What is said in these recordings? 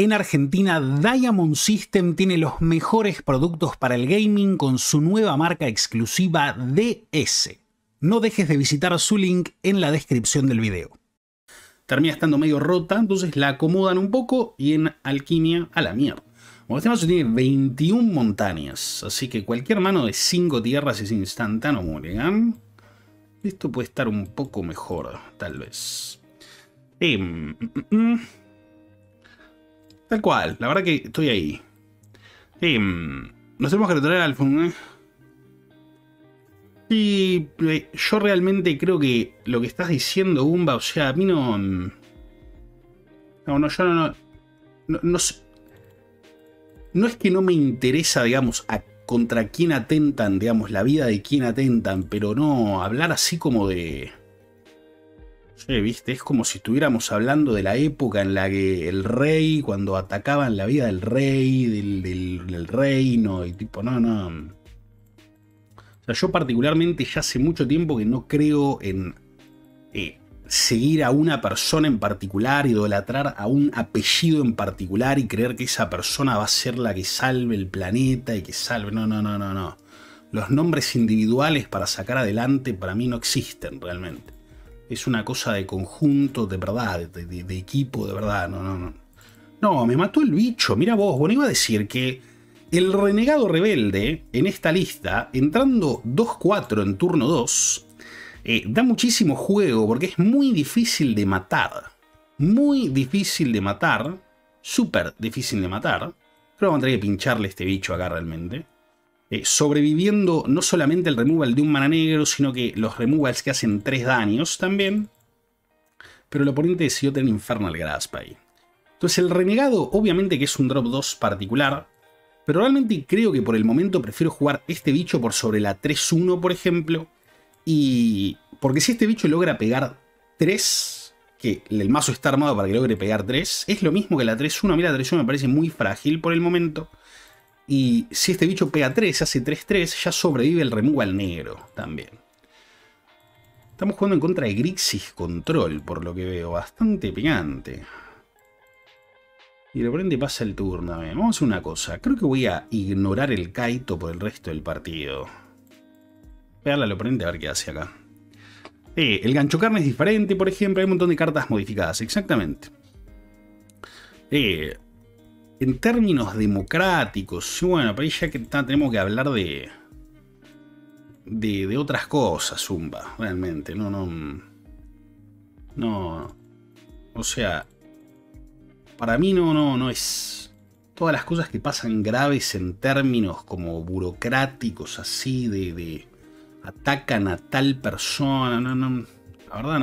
En Argentina, Diamond System tiene los mejores productos para el gaming con su nueva marca exclusiva DS. No dejes de visitar su link en la descripción del video. Termina estando medio rota, entonces la acomodan un poco y en alquimia a la mierda. Bueno, este mazo tiene 21 montañas, así que cualquier mano de 5 tierras es instantáneo mulligan. Esto puede estar un poco mejor, tal vez. Tal cual, la verdad que estoy ahí. Nos tenemos que retornar al fondo. Y yo realmente creo que lo que estás diciendo, Goomba, o sea, a mí no... No es que no me interesa, digamos, contra quién atentan, digamos, la vida de quién atentan, pero no, hablar así como de... Sí, viste, es como si estuviéramos hablando de la época en la que el rey, cuando atacaban la vida del rey, del reino, y tipo, no. O sea, yo particularmente ya hace mucho tiempo que no creo en seguir a una persona en particular, idolatrar a un apellido en particular y creer que esa persona va a ser la que salve el planeta y que salve... No. Los nombres individuales para sacar adelante para mí no existen realmente. Es una cosa de conjunto, de verdad, de equipo, de verdad, no. No, me mató el bicho, mira vos, bueno, iba a decir que el renegado rebelde en esta lista, entrando 2-4 en turno 2, da muchísimo juego porque es muy difícil de matar. Muy difícil de matar, súper difícil de matar. Creo que vamos a tener que pincharle a este bicho acá realmente. Sobreviviendo no solamente el removal de un mana negro, sino que los removals que hacen 3 daños también. Pero el oponente decidió tener Infernal Grasp ahí. Entonces el renegado obviamente que es un drop 2 particular, pero realmente creo que por el momento prefiero jugar este bicho por sobre la 3-1, por ejemplo. Y porque si este bicho logra pegar 3, que el mazo está armado para que logre pegar 3, es lo mismo que la 3-1. A mí la 3-1 me parece muy frágil por el momento. Y si este bicho pega 3, hace 3-3, ya sobrevive el removal negro también. Estamos jugando en contra de Grixis Control, por lo que veo. Bastante picante. Y el oponente pasa el turno. Vamos a hacer una cosa. Creo que voy a ignorar el Kaito por el resto del partido. Pegarle al oponente a ver qué hace acá. El gancho carne es diferente, por ejemplo. Hay un montón de cartas modificadas, exactamente. En términos democráticos, bueno, para ahí ya que tenemos que hablar de otras cosas, Zumba, realmente. No. O sea, para mí no es... Todas las cosas que pasan graves en términos como burocráticos, así de atacan a tal persona, no, la verdad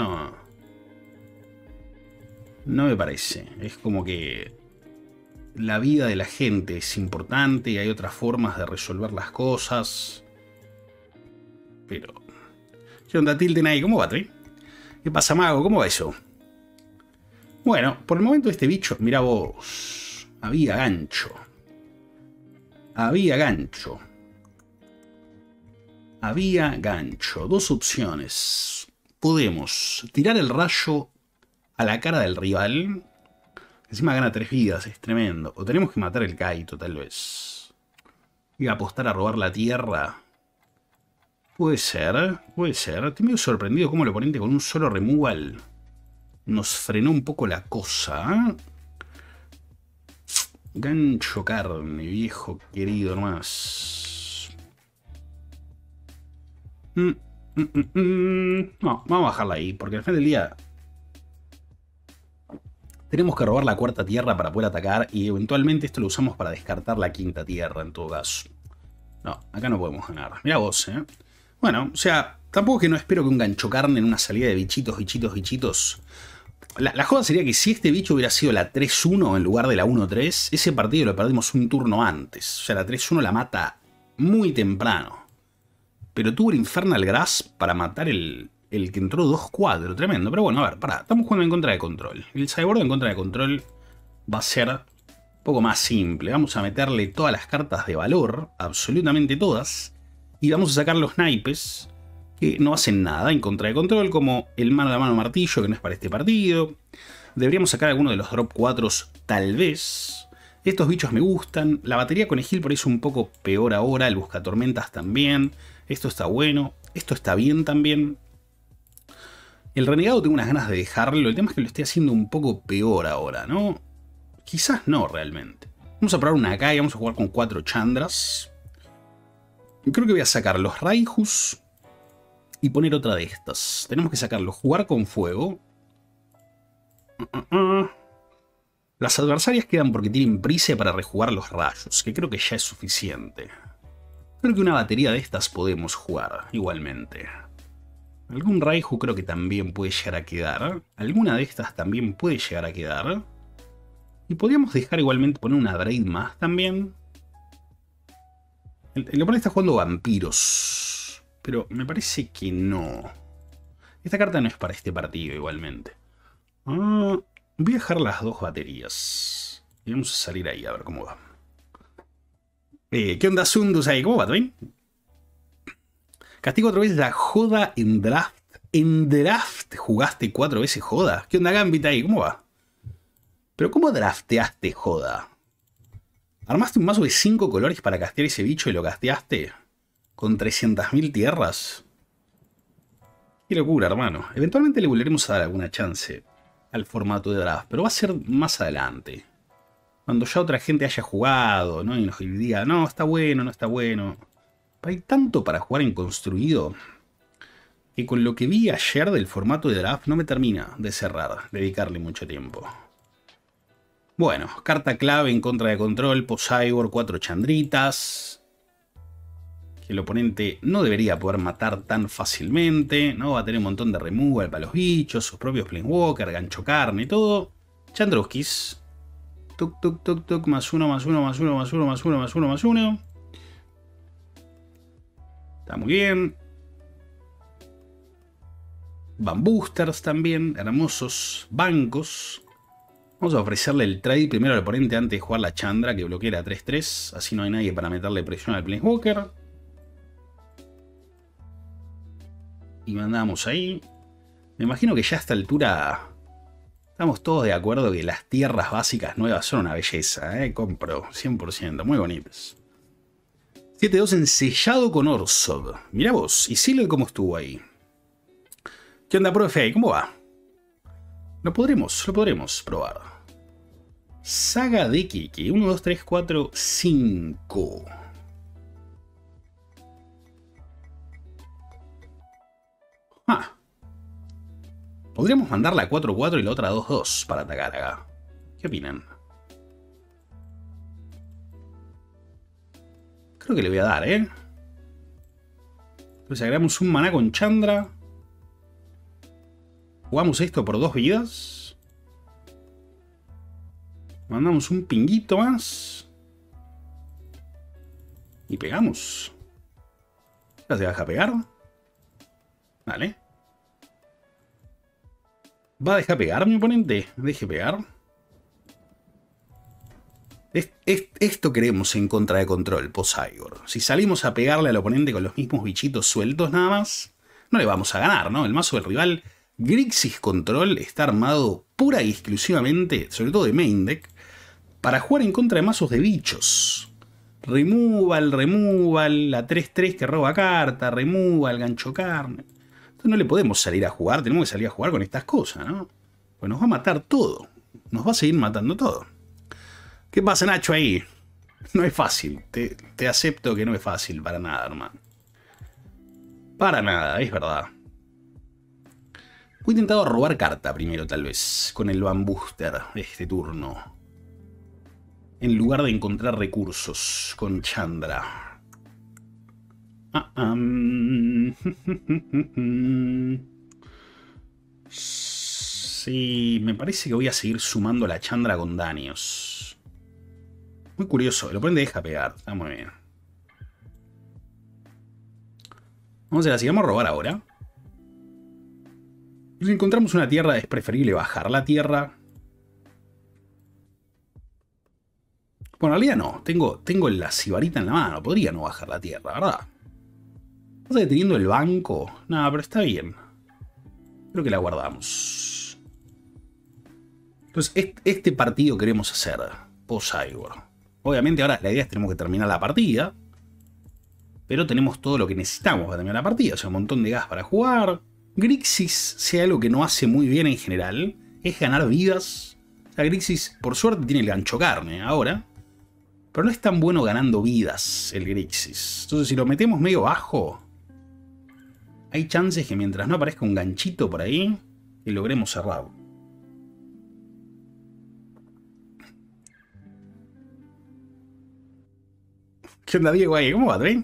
no me parece. Es como que la vida de la gente es importante y hay otras formas de resolver las cosas. Pero... ¿qué onda, Tilden ahí? ¿Cómo va, Tri? ¿Qué pasa, mago? ¿Cómo va eso? Bueno, por el momento este bicho, mira vos, había gancho. Había gancho. Dos opciones. Podemos tirar el rayo a la cara del rival. Encima gana 3 vidas, es tremendo. O tenemos que matar el Kaito, tal vez. Y apostar a robar la tierra. Puede ser. Estoy medio sorprendido cómo el oponente con un solo removal nos frenó un poco la cosa. Gancho carne, viejo querido nomás. No, vamos a bajarla ahí, porque al final del día tenemos que robar la 4ª tierra para poder atacar y eventualmente esto lo usamos para descartar la 5ª tierra en todo caso. No, acá no podemos ganar. Mirá vos, Bueno, o sea, tampoco que no espero que un gancho carne en una salida de bichitos. La joda sería que si este bicho hubiera sido la 3-1 en lugar de la 1-3, ese partido lo perdimos un turno antes. O sea, la 3-1 la mata muy temprano. Pero tuvo el Infernal Grasp para matar el que entró 2-4, tremendo. Pero bueno, a ver, pará, estamos jugando en contra de control. El sideboard en contra de control va a ser un poco más simple. Vamos a meterle todas las cartas de valor, absolutamente todas. Y vamos a sacar los naipes que no hacen nada en contra de control, como el mano a mano martillo, que no es para este partido. Deberíamos sacar alguno de los drop 4 tal vez. Estos bichos me gustan. La batería conejil por ahí es un poco peor ahora. El buscatormentas también. Esto está bueno. Esto está bien también. El renegado tengo unas ganas de dejarlo. El tema es que lo estoy haciendo un poco peor ahora, ¿no? Quizás no realmente. Vamos a probar una acá y vamos a jugar con 4 chandras. Creo que voy a sacar los Raijus y poner otra de estas. Tenemos que sacarlo. Jugar con fuego. Las adversarias quedan porque tienen prisa para rejugar los rayos, que creo que ya es suficiente. Creo que una batería de estas podemos jugar igualmente. Algún Raiju creo que también puede llegar a quedar. Alguna de estas también puede llegar a quedar. Y podríamos dejar igualmente poner una Braid más también. El oponente está jugando vampiros. Pero me parece que no. Esta carta no es para este partido igualmente. Voy a dejar las 2 baterías. Y vamos a salir ahí a ver cómo va. ¿Qué onda, Sundus ahí? ¿Cómo va, bien? Castigo otra vez la joda en draft. ¿En draft jugaste 4 veces joda? ¿Qué onda, Gambit ahí? ¿Cómo va? ¿Pero cómo drafteaste joda? ¿Armaste un mazo de 5 colores para castear ese bicho y lo casteaste? ¿Con 300.000 tierras? Qué locura, hermano. Eventualmente le volveremos a dar alguna chance al formato de draft, pero va a ser más adelante. Cuando ya otra gente haya jugado, ¿no? Y nos diga, no, está bueno, no está bueno. Hay tanto para jugar en construido que con lo que vi ayer del formato de draft no me termina de cerrar, dedicarle mucho tiempo. Bueno, carta clave en contra de control, Poseidon, 4 chandritas. Que el oponente no debería poder matar tan fácilmente, ¿no? Va a tener un montón de removal para los bichos, sus propios Planeswalker, gancho carne y todo. Chandroskis. Tuk, tuk, tuk, tuk, más 1, más 1, más 1, más 1, más 1, más 1, más 1. Está muy bien. Van boosters también, hermosos bancos. Vamos a ofrecerle el trade primero al oponente antes de jugar la Chandra, que bloquea 3-3. Así no hay nadie para meterle presión al Planeswalker. Y mandamos ahí. Me imagino que ya a esta altura estamos todos de acuerdo que las tierras básicas nuevas son una belleza, ¿eh? Compro, 100%, muy bonitas. 7-2 ensellado con Orzhov. Mirá vos, y Silent cómo estuvo ahí. ¿Qué onda, profe? ¿Cómo va? Lo podremos probar. Saga de Kiki. 1, 2, 3, 4, 5. Podríamos mandarla a 4-4 y la otra a 2-2 para atacar acá. ¿Qué opinan? Creo que le voy a dar, ¿eh? Entonces agregamos un maná con Chandra. Jugamos esto por 2 vidas. Mandamos un pinguito más. Y pegamos. ¿Ya se deja pegar? Vale. ¿Va a dejar pegar mi oponente? Deje pegar. Esto queremos en contra de control, Poseidon. Si salimos a pegarle al oponente con los mismos bichitos sueltos nada más, no le vamos a ganar, ¿no? El mazo del rival Grixis Control está armado pura y exclusivamente, sobre todo de main deck, para jugar en contra de mazos de bichos. Removal, la 3-3 que roba carta, removal, gancho carne. Entonces no le podemos salir a jugar, tenemos que salir a jugar con estas cosas, ¿no? Pues nos va a matar todo, nos va a seguir matando todo. ¿Qué pasa, Nacho, ahí? No es fácil, te acepto que no es fácil para nada, hermano. Para nada, es verdad. He intentado robar carta primero, tal vez, con el Van Booster este turno. En lugar de encontrar recursos con Chandra. Sí, me parece que voy a seguir sumando la Chandra con daños. Muy curioso, el oponente deja pegar, está muy bien. Vamos a ver si vamos a robar ahora. Si encontramos una tierra es preferible bajar la tierra. Bueno, en realidad no, tengo la sibarita en la mano, podría no bajar la tierra, ¿verdad? ¿Estás deteniendo el banco? No, pero está bien. Creo que la guardamos. Entonces, este partido queremos hacer. Poseidon. Obviamente ahora la idea es que tenemos que terminar la partida. Pero tenemos todo lo que necesitamos para terminar la partida. O sea, un montón de gas para jugar. Grixis, sea algo que no hace muy bien en general, es ganar vidas. O sea, Grixis, por suerte, tiene el gancho carne ahora. Pero no es tan bueno ganando vidas el Grixis. Entonces, si lo metemos medio bajo, hay chances que mientras no aparezca un ganchito por ahí, que logremos cerrar. ¿Qué onda, Diego? ¿Cómo va, Dren?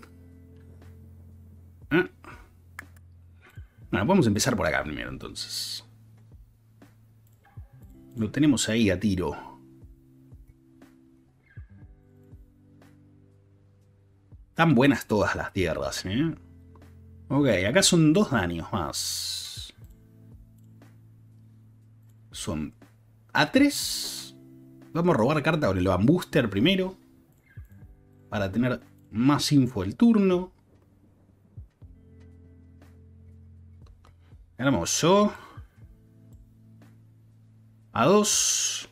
¿Eh? Bueno, vamos a empezar por acá primero, entonces. Lo tenemos ahí a tiro. Tan buenas todas las tierras, ¿eh? Ok, acá son 2 daños más. Son A3. Vamos a robar carta con el Van Booster primero. Para tener más info del turno. Hermoso. A2.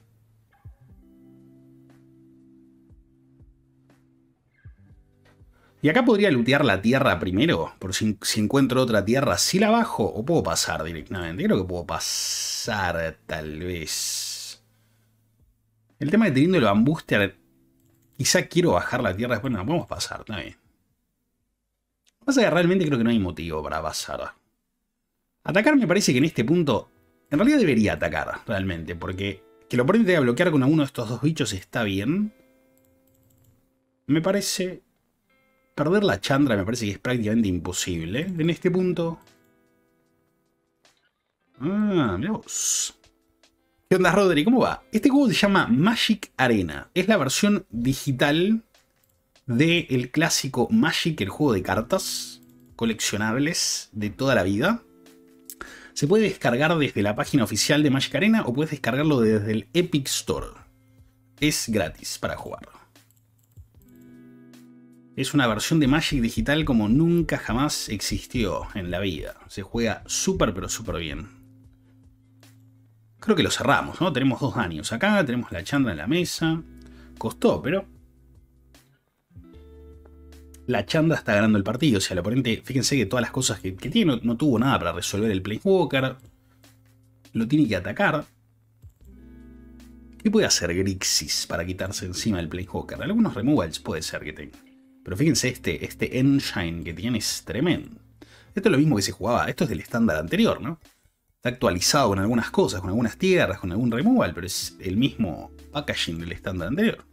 Y acá podría lootear la tierra primero. Por si encuentro otra tierra. Si la bajo o puedo pasar directamente. Creo que puedo pasar tal vez. El tema de teniendo el Van Booster. Quizá quiero bajar la tierra después. No, podemos pasar. Está bien. Pasa que realmente creo que no hay motivo para pasar. Atacar me parece que en este punto. En realidad debería atacar realmente. Porque que el oponente tenga que bloquear con alguno de estos 2 bichos está bien. Me parece. Perder la Chandra me parece que es prácticamente imposible en este punto. Ah, mirá vos. ¿Qué onda, Rodri? ¿Cómo va? Este juego se llama Magic Arena. Es la versión digital del clásico Magic, el juego de cartas coleccionables de toda la vida. Se puede descargar desde la página oficial de Magic Arena o puedes descargarlo desde el Epic Store. Es gratis para jugar. Es una versión de Magic digital como nunca jamás existió en la vida. Se juega súper pero súper bien. Creo que lo cerramos, ¿no? Tenemos 2 daños acá, tenemos la Chandra en la mesa. Costó, pero la Chandra está ganando el partido. O sea, el oponente, fíjense que todas las cosas que tiene no tuvo nada para resolver el Planeswalker. Lo tiene que atacar. ¿Qué puede hacer Grixis para quitarse encima del Planeswalker? Algunos removals puede ser que tenga. Pero fíjense, este engine que tiene es tremendo. Esto es lo mismo que se jugaba. Esto es del estándar anterior, ¿no? Está actualizado con algunas cosas, con algunas tierras, con algún removal, pero es el mismo packaging del estándar anterior.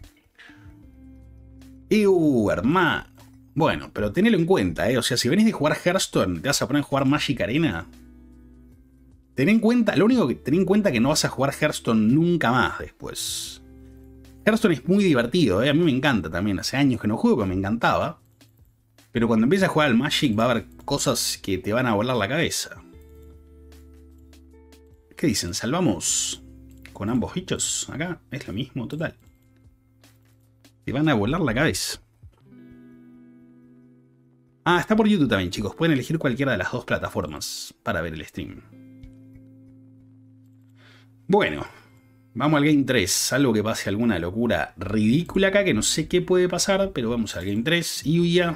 Hermano. Bueno, pero tenelo en cuenta, ¿eh? O sea, si venís de jugar Hearthstone, te vas a poner a jugar Magic Arena. Ten en cuenta, lo único que ten en cuenta es que no vas a jugar Hearthstone nunca más después. Hearthstone es muy divertido, ¿eh? A mí me encanta también. Hace años que no juego, pero me encantaba. Pero cuando empieces a jugar al Magic va a haber cosas que te van a volar la cabeza. ¿Qué dicen? ¿Salvamos con ambos bichos? Acá es lo mismo, total. Te van a volar la cabeza. Ah, está por YouTube también, chicos. Pueden elegir cualquiera de las 2 plataformas para ver el stream. Bueno. Vamos al Game 3, salvo que pase alguna locura ridícula acá, que no sé qué puede pasar, pero vamos al Game 3. Y ya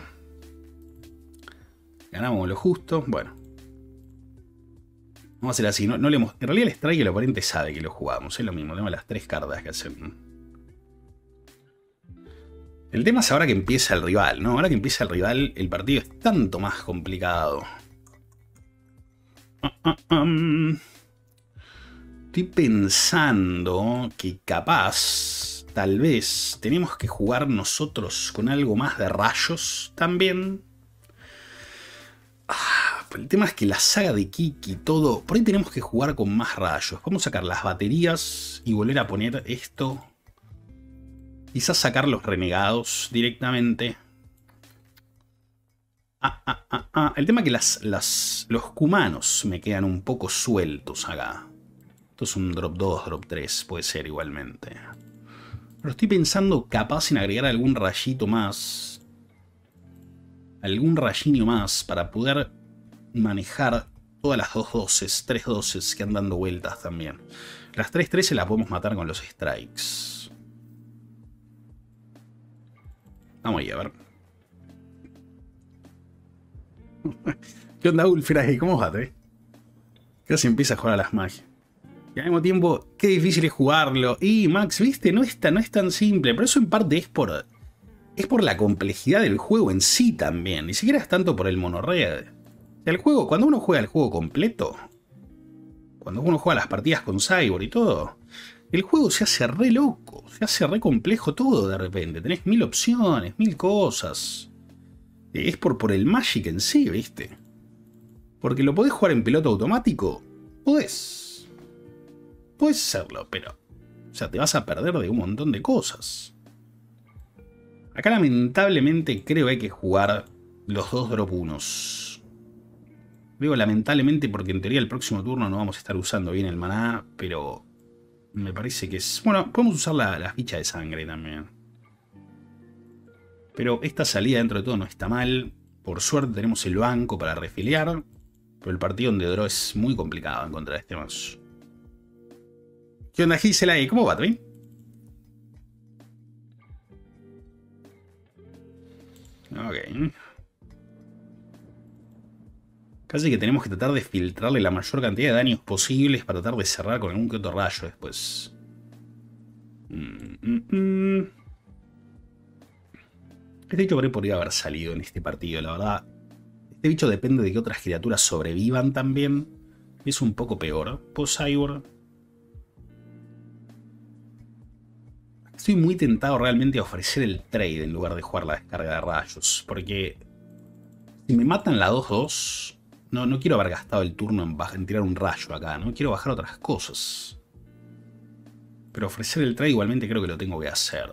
ganamos lo justo. Bueno. Vamos a hacer así. No le en realidad el strike el oponente sabe que lo jugamos. Es lo mismo, tenemos las 3 cartas que hacen. El tema es ahora que empieza el rival, ¿no? Ahora que empieza el rival, el partido es tanto más complicado. Estoy pensando que capaz, tal vez, tenemos que jugar nosotros con algo más de rayos también. El tema es que la saga de Kiki y todo, por ahí tenemos que jugar con más rayos. Vamos a sacar las baterías y volver a poner esto. Quizás sacar los renegados directamente. El tema es que los cumanos me quedan un poco sueltos acá. Esto es un drop 2, drop 3, puede ser igualmente. Pero estoy pensando capaz en agregar algún rayito más. algún rayinio más para poder manejar todas las 2-12s, 3-12s que andan dando vueltas también. Las 3-13 las podemos matar con los strikes. Vamos ahí, a ver. ¿Qué onda, Ulfray? ¿Cómo va, Casi empieza a jugar a las magias. Y al mismo tiempo, qué difícil es jugarlo. Y Max, viste, no es tan simple. Pero eso en parte es por la complejidad del juego en sí también. Ni siquiera es tanto por el monorred. El juego, cuando uno juega el juego completo, cuando uno juega las partidas con Cyborg y todo, el juego se hace re loco, se hace re complejo todo de repente. Tenés 1000 opciones, 1000 cosas. Es por el Magic en sí, ¿viste? Porque lo podés jugar en piloto automático. Podés hacerlo, pero... O sea, te vas a perder de un montón de cosas. Acá lamentablemente creo que hay que jugar los 2 drop 1s. Digo lamentablemente porque en teoría el próximo turno no vamos a estar usando bien el maná, pero me parece que es... Bueno, podemos usar la ficha de sangre también. Pero esta salida dentro de todo no está mal. Por suerte tenemos el banco para refiliar. Pero el partido en draw es muy complicado en contra de este mazo. ¿Qué onda, Gisela? ¿Cómo va, Twin? Ok. Casi que tenemos que tratar de filtrarle la mayor cantidad de daños posibles para tratar de cerrar con algún que otro rayo después. Este bicho por ahí podría haber salido en este partido, la verdad. Este bicho depende de que otras criaturas sobrevivan también. Es un poco peor. Post-Cyborg. Estoy muy tentado realmente a ofrecer el trade en lugar de jugar la descarga de rayos. Porque si me matan la 2-2, no quiero haber gastado el turno en tirar un rayo acá. No quiero bajar otras cosas. Pero ofrecer el trade igualmente creo que lo tengo que hacer.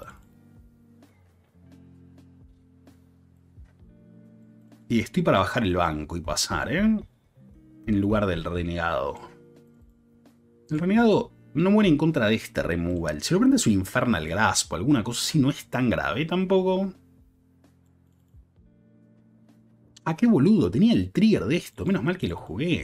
Y estoy para bajar el banco y pasar, en lugar del renegado. El renegado no muere en contra de este removal. Si lo prendes un Infernal Grasp o alguna cosa así, no es tan grave tampoco. Ah, qué boludo. Tenía el trigger de esto. Menos mal que lo jugué.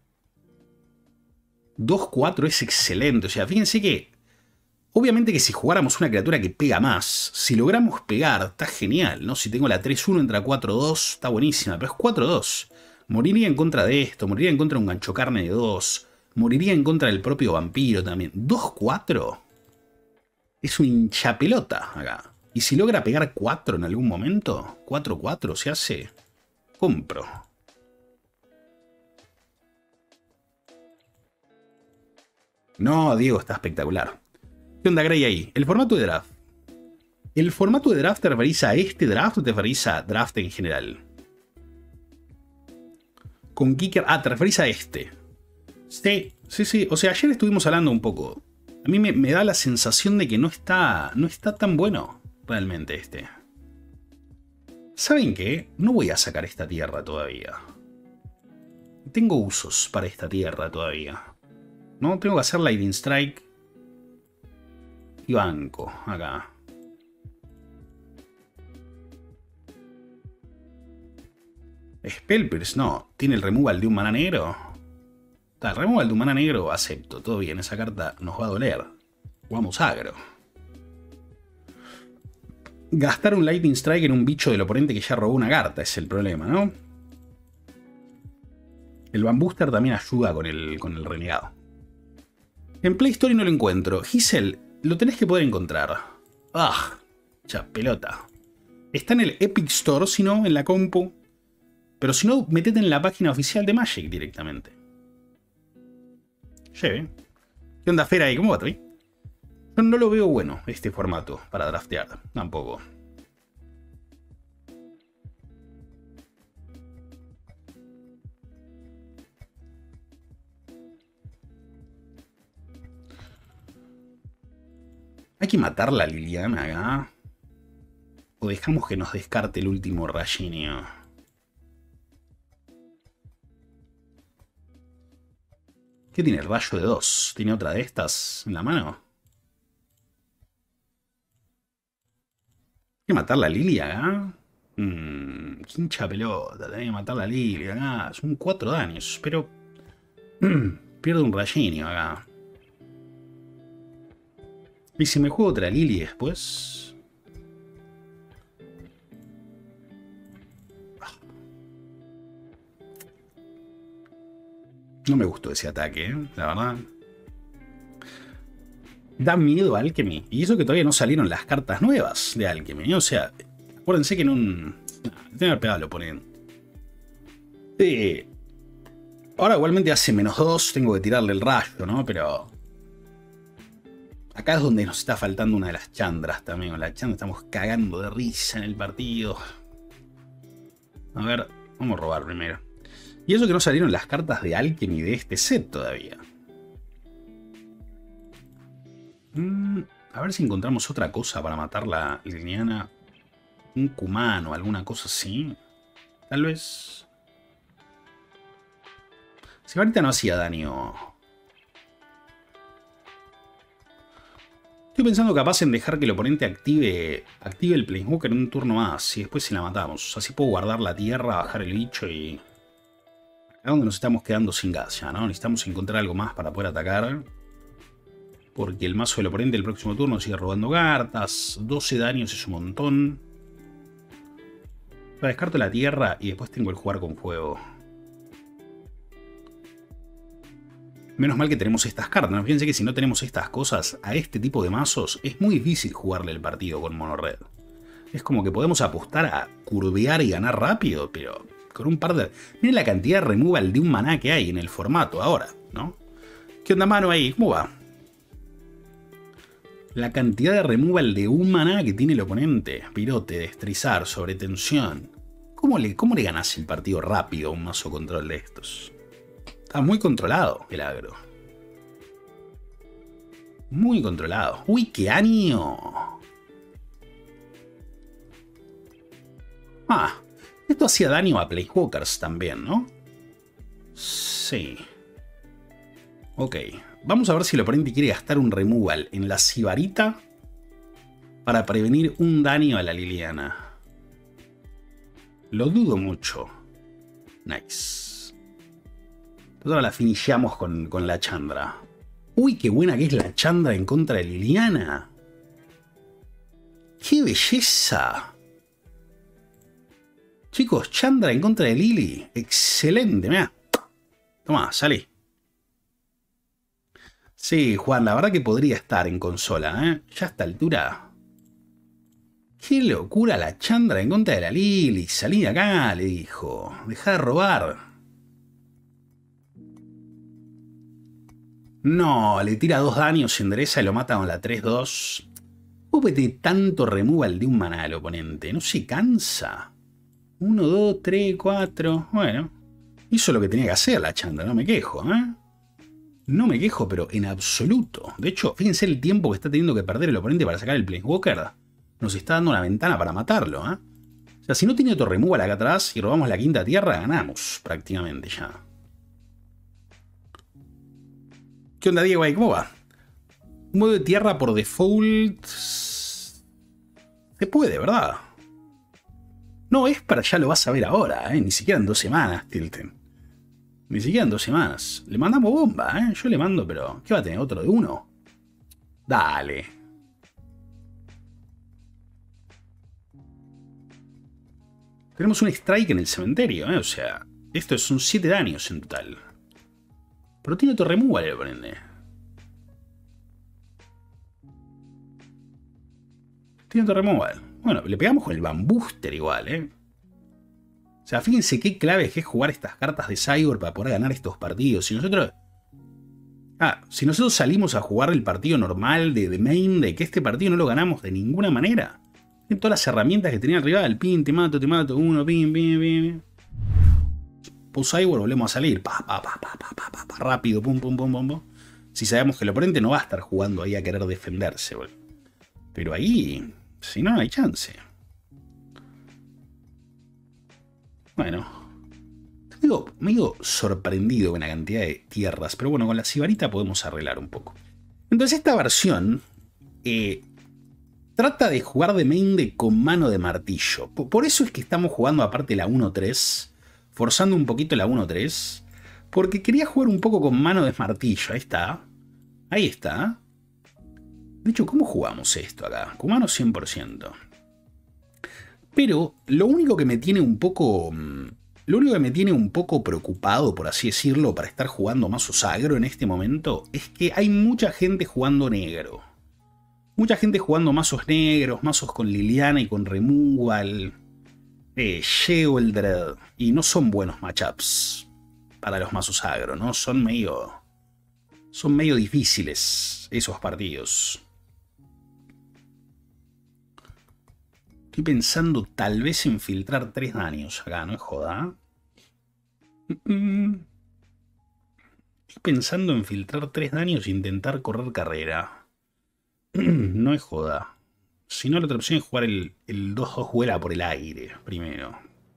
2-4 es excelente. O sea, fíjense que... Obviamente que si jugáramos una criatura que pega más, si logramos pegar, está genial, ¿no? Si tengo la 3-1 entra 4-2, está buenísima, pero es 4-2. Moriría en contra de esto, moriría en contra de un gancho carne de 2, moriría en contra del propio vampiro también. 2-4 es un hinchapelota acá. Y si logra pegar 4 en algún momento, 4-4 se hace, compro. No, Diego, está espectacular. ¿Qué onda, Grey, ahí? El formato de draft. ¿El formato de draft te referís a este draft o te referís a draft en general? Con Kicker... Ah, te referís a este. Sí. O sea, ayer estuvimos hablando un poco. A mí me da la sensación de que no está tan bueno realmente este. ¿Saben qué? No voy a sacar esta tierra todavía. Tengo usos para esta tierra todavía. No, tengo que hacer Lightning Strike. Y banco, acá. Spellpierce, no. ¿Tiene el removal de un maná negro? El removal de un maná negro, acepto. Todo bien, esa carta nos va a doler. Jugamos agro. Gastar un Lightning Strike en un bicho del oponente que ya robó una carta es el problema, ¿no? El Bambooster también ayuda con el renegado. En Play Store no lo encuentro. Giselle, lo tenés que poder encontrar. ¡Ah! Ya, pelota. Está en el Epic Store, si no, en la compu. Pero si no, metete en la página oficial de Magic directamente. Lleve. ¿Qué onda, Fera? ¿Cómo va, Tri? Yo no lo veo bueno, este formato, para draftear. Tampoco. ¿Hay que matar la Liliana acá? ¿O dejamos que nos descarte el último Rayinio? ¿Qué tiene? El rayo de 2. ¿Tiene otra de estas en la mano? ¿Hay que matar la Lilia acá? qué hincha pelota, tenés que matar la Lily acá. Son 4 daños, pero pierdo un rayinio acá. Y si me juego otra Lily después. No me gustó ese ataque, la verdad. Da miedo a Alchemy. Y eso que todavía no salieron las cartas nuevas de Alchemy. O sea, acuérdense que en un... Tengo que haber pegado al oponente. Ahora igualmente hace -2. Tengo que tirarle el rayo, ¿no? Pero... Acá es donde nos está faltando una de las Chandras también. Con la Chandra estamos cagando de risa en el partido. A ver, vamos a robar primero. Y eso que no salieron las cartas de Alchemy de este set todavía. A ver si encontramos otra cosa para matar la Liliana. Un Kumano, alguna cosa así. Tal vez. Si ahorita no hacía daño. Estoy pensando capaz en dejar que el oponente active el Planeswalker en un turno más. Y después si la matamos. Así puedo guardar la tierra, bajar el bicho y... Acá donde nos estamos quedando sin gas ya, ¿no? Necesitamos encontrar algo más para poder atacar. Porque el mazo del oponente el próximo turno sigue robando cartas. 12 daños es un montón. Descarto la tierra y después tengo el jugar con fuego. Menos mal que tenemos estas cartas, ¿no? Fíjense que si no tenemos estas cosas, a este tipo de mazos es muy difícil jugarle el partido con mono red. Es como que podemos apostar a curvear y ganar rápido, pero con un par de... Miren la cantidad de removal de un maná que hay en el formato ahora, ¿no? ¿Qué onda, mano, ahí? ¿Cómo va? La cantidad de removal de un maná que tiene el oponente. Pirote, destrozar, sobretensión. ¿Cómo le ganas el partido rápido a un mazo control de estos? Está muy controlado el agro. Muy controlado. ¡Uy, qué año! Ah, esto hacía daño a Planeswalkers también, ¿no? Sí. Ok. Vamos a ver si el oponente quiere gastar un removal en la Sibarita para prevenir un daño a la Liliana. Lo dudo mucho. Nice. Entonces ahora la finishamos con la Chandra. Uy, qué buena que es la Chandra en contra de Liliana. ¡Qué belleza! Chicos, Chandra en contra de Lily. Excelente, mirá. Tomá, salí. Sí, Juan, la verdad que podría estar en consola, ¿eh? Ya a esta altura. ¡Qué locura la Chandra en contra de la Lily! Salí de acá, le dijo. Dejá de robar. No, le tira 2 daños, se endereza y lo mata con la 3-2. Pópete tanto removal de un maná al oponente. No se cansa. 1, 2, 3, 4. Bueno, hizo lo que tenía que hacer la Chandra, no me quejo, ¿eh? No me quejo, pero en absoluto. De hecho, fíjense el tiempo que está teniendo que perder el oponente para sacar el Planeswalker. Nos está dando una ventana para matarlo, ¿eh? O sea, si no tiene otro removal acá atrás y robamos la quinta tierra, ganamos prácticamente ya. ¿Qué onda, Diego? ¿Cómo va? Un modo de tierra por default... Se puede, ¿verdad? No, es para ya lo vas a ver ahora, ¿eh? Ni siquiera en 2 semanas, Tilten. Ni siquiera en 2 semanas. Le mandamos bomba, ¿eh? Yo le mando, pero... ¿Qué va a tener? ¿Otro de 1? Dale. Tenemos un strike en el cementerio, ¿eh? O sea, esto son 7 daños en total. Pero tiene otro removal el oponente. Tiene otro removal. Bueno, le pegamos con el Bambooster igual, ¿eh? O sea, fíjense qué clave es jugar estas cartas de Cyborg para poder ganar estos partidos. Si nosotros salimos a jugar el partido normal de main, de que este partido no lo ganamos de ninguna manera. Tienen todas las herramientas que tenía el rival. Pin, te mato, uno, pin, pin, pin. Post Cyborg, volvemos a salir. Rápido, pum, pum, pum, pum, pum. Si sabemos que el oponente no va a estar jugando ahí a querer defenderse, bol. Pero ahí, si no, no hay chance. Bueno, medio sorprendido con la cantidad de tierras, pero bueno, con la Sibarita podemos arreglar un poco. Entonces esta versión trata de jugar de main de con mano de martillo. Por eso es que estamos jugando aparte la 1-3, forzando un poquito la 1-3, porque quería jugar un poco con mano de martillo. Ahí está. Ahí está. De hecho, ¿cómo jugamos esto acá? Con mano 100%. Pero lo único que me tiene un poco... Lo único que me tiene un poco preocupado, por así decirlo, para estar jugando mazos agro en este momento, es que hay mucha gente jugando negro. Mucha gente jugando mazos negros, mazos con Liliana y con Removal, Sheoldred, y no son buenos matchups para los mazos agro, ¿no? Son medio difíciles esos partidos. Estoy pensando tal vez en filtrar 3 daños acá, no es joda. Estoy pensando en filtrar 3 daños e intentar correr carrera. No es joda. Si no, la otra opción es jugar el 2-2 vuela por el aire primero.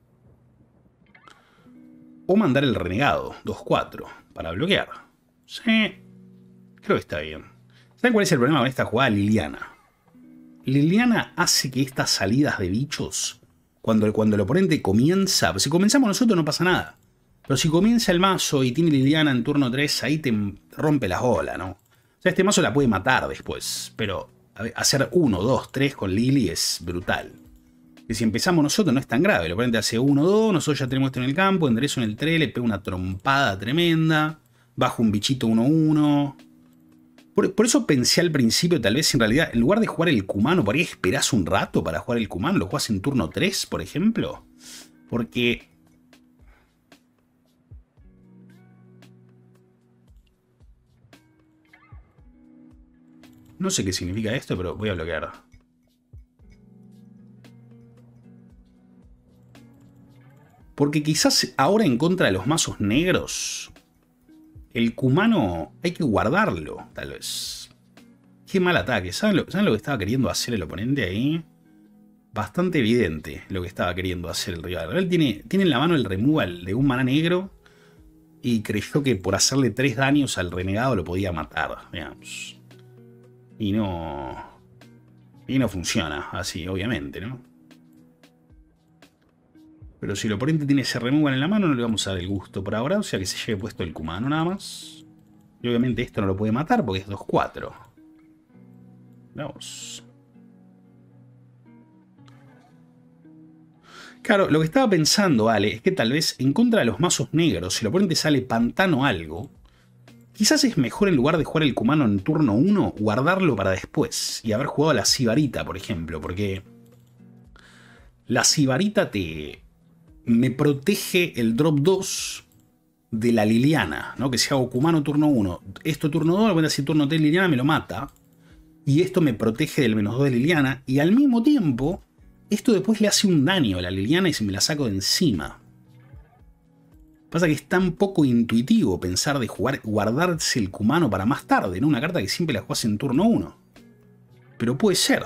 O mandar el renegado 2-4 para bloquear. Sí, creo que está bien. ¿Saben cuál es el problema con esta jugada? Liliana. Liliana hace que estas salidas de bichos, cuando el oponente comienza, si comenzamos nosotros no pasa nada, pero si comienza el mazo y tiene Liliana en turno 3, ahí te rompe las bolas, ¿no? O sea, este mazo la puede matar después, pero hacer 1, 2, 3 con Lily es brutal. Que si empezamos nosotros no es tan grave, el oponente hace 1, 2, nosotros ya tenemos esto en el campo, enderezo en el 3, le pego una trompada tremenda, bajo un bichito 1-1... Por eso pensé al principio, tal vez en realidad, en lugar de jugar el Kumano, por ahí esperás un rato para jugar el Kumano, lo jugás en turno 3, por ejemplo. Porque... no sé qué significa esto, pero voy a bloquear. Porque quizás ahora en contra de los mazos negros... el Kumano hay que guardarlo, tal vez. Qué mal ataque. ¿Saben lo que estaba queriendo hacer el oponente ahí? Bastante evidente lo que estaba queriendo hacer el rival. Él tiene en la mano el removal de un maná negro y creyó que por hacerle 3 daños al renegado lo podía matar, digamos. Y no funciona así, obviamente, ¿no? Pero si el oponente tiene ese removal en la mano, no le vamos a dar el gusto por ahora. O sea que se lleve puesto el Kumano nada más. Y obviamente esto no lo puede matar porque es 2-4. Vamos. Claro, lo que estaba pensando, Ale, es que tal vez en contra de los mazos negros, si el oponente sale pantano algo, quizás es mejor en lugar de jugar el Kumano en turno 1, guardarlo para después. Y haber jugado a la Sibarita, por ejemplo. Porque la Sibarita me protege el drop 2 de la Liliana, ¿no? Que si hago Kumano turno 1, esto turno 2, voy a decir turno 3 Liliana, me lo mata. Y esto me protege del -2 de Liliana. Y al mismo tiempo, esto después le hace un daño a la Liliana y se me la saco de encima. Pasa que es tan poco intuitivo pensar de guardarse el Kumano para más tarde, ¿no? Una carta que siempre la jugás en turno 1. Pero puede ser.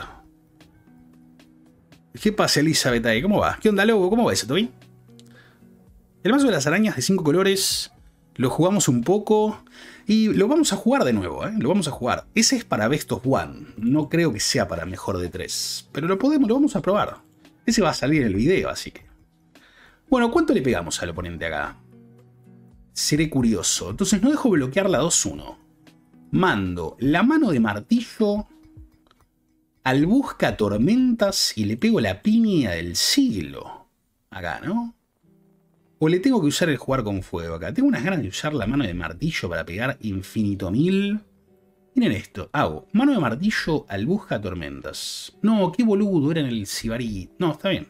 ¿Qué pasa, Elizabeth ahí? ¿Cómo va? ¿Qué onda, loco? ¿Cómo va eso, Toby? El mazo de las arañas de 5 colores lo jugamos un poco y lo vamos a jugar de nuevo, ¿eh? Lo vamos a jugar. Ese es para Best of One. No creo que sea para mejor de 3. Pero lo vamos a probar. Ese va a salir en el video, así que... Bueno, ¿cuánto le pegamos al oponente acá? Seré curioso. Entonces no dejo bloquear la 2-1. Mando la mano de martillo al busca tormentas y le pego la piña del siglo. Acá, ¿no? O le tengo que usar el jugar con fuego acá. Tengo unas ganas de usar la mano de martillo para pegar infinito mil. Miren esto. Hago mano de martillo al busca tormentas. No, qué boludo era en el Sibarí. No, está bien.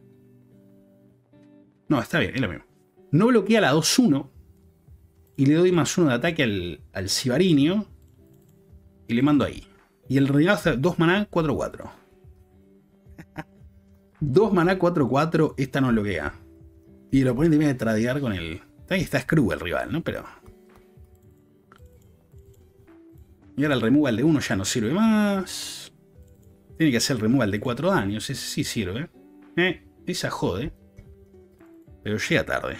No, está bien, es lo mismo. No bloquea la 2-1. Y le doy +1 de ataque al Sibarinio. Y le mando ahí. Y el regalo hace 2 maná, 4-4. 2 maná, 4-4. Esta no bloquea. Y el oponente viene a tradear con el... Ahí está Screw el rival, ¿no? Pero... Y ahora el removal de 1 ya no sirve más. Tiene que hacer el removal de 4 daños. Ese sí sirve. Esa jode. Pero llega tarde.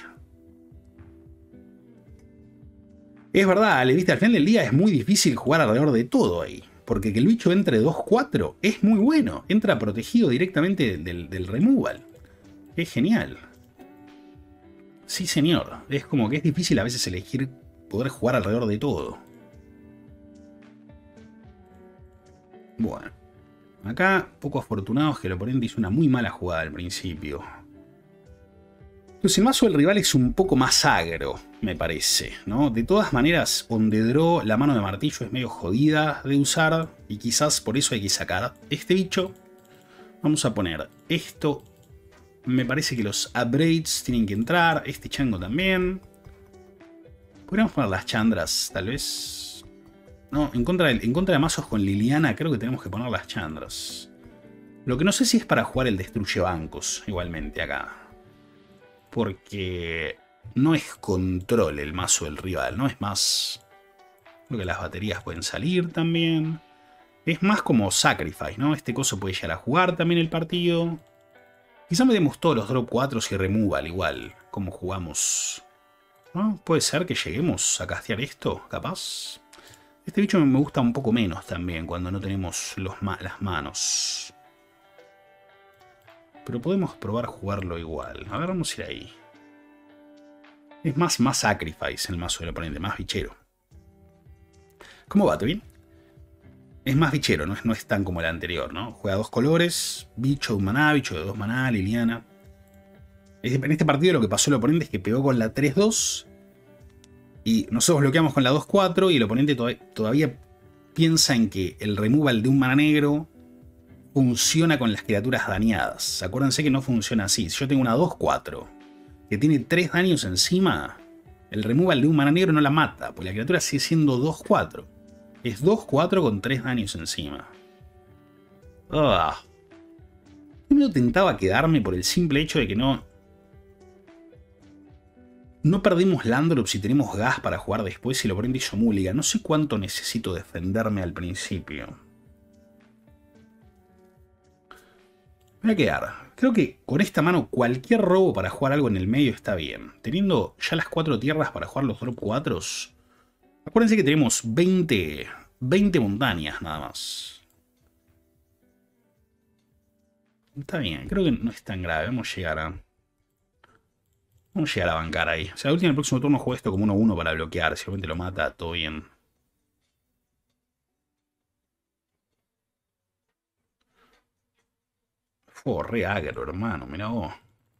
Es verdad, le viste, al final del día es muy difícil jugar alrededor de todo ahí. porque que el bicho entre 2-4 es muy bueno. Entra protegido directamente del removal. Es genial. Sí, señor. Es como que es difícil a veces elegir poder jugar alrededor de todo. Bueno. Acá, poco afortunados que el oponente hizo una muy mala jugada al principio. Pues el mazo del rival es un poco más agro, me parece, ¿no? De todas maneras, on the draw, la mano de martillo es medio jodida de usar. Y quizás por eso hay que sacar este bicho. Vamos a poner esto. Me parece que los upgrades tienen que entrar. Este chango también. Podríamos poner las chandras, tal vez. No, en contra de mazos con Liliana creo que tenemos que poner las chandras. Lo que no sé si es para jugar el destruye bancos, igualmente acá. Porque no es control el mazo del rival, ¿no? Es más... Creo que las baterías pueden salir también. Es más como sacrifice, ¿no? Este coso puede llegar a jugar también el partido. Quizá metemos todos los drop 4 y removal igual, como jugamos. ¿No? Puede ser que lleguemos a castear esto, capaz. Este bicho me gusta un poco menos también cuando no tenemos las manos. Pero podemos probar jugarlo igual. A ver, vamos a ir ahí. Es más sacrifice el mazo del oponente, más bichero. ¿Cómo va, Tevin? Es más bichero, no es tan como el anterior, ¿no? Juega 2 colores, bicho de 1 maná, bicho de 2 maná, Liliana. En este partido lo que pasó el oponente es que pegó con la 3-2 y nosotros bloqueamos con la 2-4 y el oponente todavía piensa en que el removal de un maná negro funciona con las criaturas dañadas. Acuérdense que no funciona así. Si yo tengo una 2-4 que tiene 3 daños encima, el removal de un maná negro no la mata, porque la criatura sigue siendo 2-4. Es 2-4 con 3 daños encima. Yo me tentaba quedarme por el simple hecho de que no perdimos Landrop si tenemos gas para jugar después y el oponente hizo Mulligan. No sé cuánto necesito defenderme al principio. Me voy a quedar. Creo que con esta mano cualquier robo para jugar algo en el medio está bien. Teniendo ya las 4 tierras para jugar los drop 4. Acuérdense que tenemos 20 montañas nada más. Está bien, creo que no es tan grave. Vamos a llegar a bancar ahí. O sea, en el próximo turno juego esto como 1-1 para bloquear. Si obviamente lo mata, todo bien. Fue re agro, hermano. Mirá vos.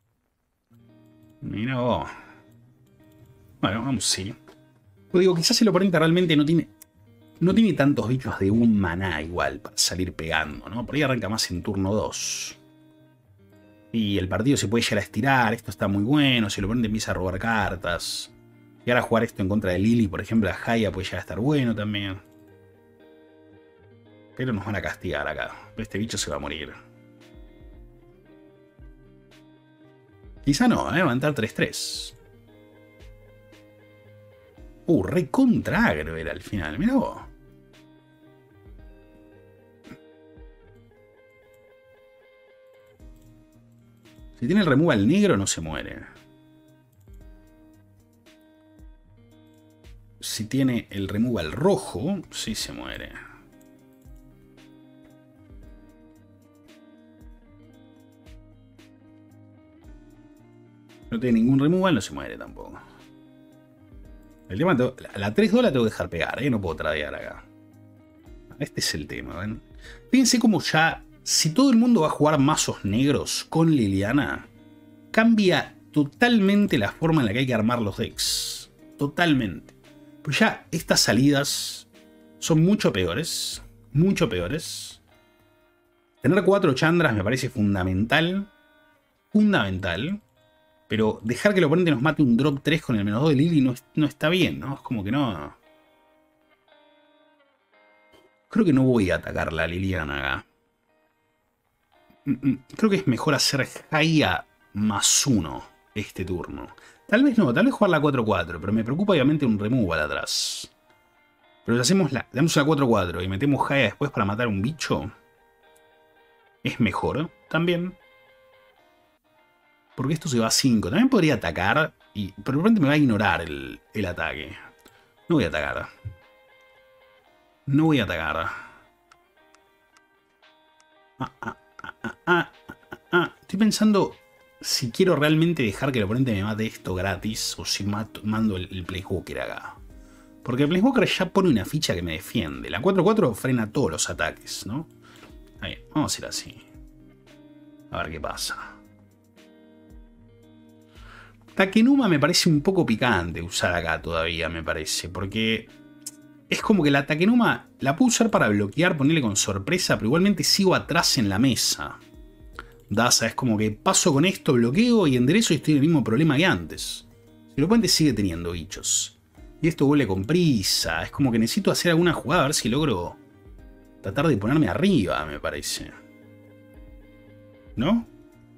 Mirá vos. Bueno, vamos, sí. Pues digo, quizás el oponente realmente no tiene tantos bichos de 1 maná igual para salir pegando, ¿no? Por ahí arranca más en turno 2. Y el partido se puede llegar a estirar, esto está muy bueno, si el oponente empieza a robar cartas. Y ahora jugar esto en contra de Lily, por ejemplo, a Haya puede llegar a estar bueno también. Pero nos van a castigar acá. Este bicho se va a morir. Quizá no, levantar 3-3. Re contra agro era al final, mirá vos. Si tiene el removal negro no se muere. Si tiene el removal rojo, sí se muere. No tiene ningún removal, no se muere tampoco. El tema, la 3-2 la tengo que dejar pegar, no puedo tradear acá. Este es el tema, ¿ven? Fíjense cómo ya, si todo el mundo va a jugar mazos negros con Liliana, cambia totalmente la forma en la que hay que armar los decks. Totalmente. Pues ya estas salidas son mucho peores. Mucho peores. Tener 4 chandras me parece fundamental. Fundamental. Pero dejar que el oponente nos mate un drop 3 con el -2 de Lily no está bien, ¿no? Es como que no... Creo que no voy a atacar la Liliana acá. Creo que es mejor hacer Haya +1 este turno. Tal vez no, tal vez jugar la 4-4, pero me preocupa obviamente un removal atrás. Pero si hacemos damos una 4-4 y metemos Haya después para matar un bicho, es mejor también. Porque esto se va a 5. También podría atacar, pero de repente me va a ignorar el ataque. No voy a atacar. No voy a atacar. Estoy pensando si quiero realmente dejar que el oponente me mate esto gratis o si mando el Planeswalker acá. Porque el Planeswalker ya pone una ficha que me defiende. La 4-4 frena todos los ataques, ¿no? Ahí, vamos a hacer así. A ver qué pasa. Takenuma me parece un poco picante usar acá todavía, me parece. Porque es como que la Takenuma la puedo usar para bloquear, ponerle con sorpresa, pero igualmente sigo atrás en la mesa. Daza, es como que paso con esto, bloqueo y enderezo y estoy en el mismo problema que antes. El oponente sigue teniendo bichos. Y esto vuelve con prisa. Es como que necesito hacer alguna jugada a ver si logro tratar de ponerme arriba, me parece. ¿No?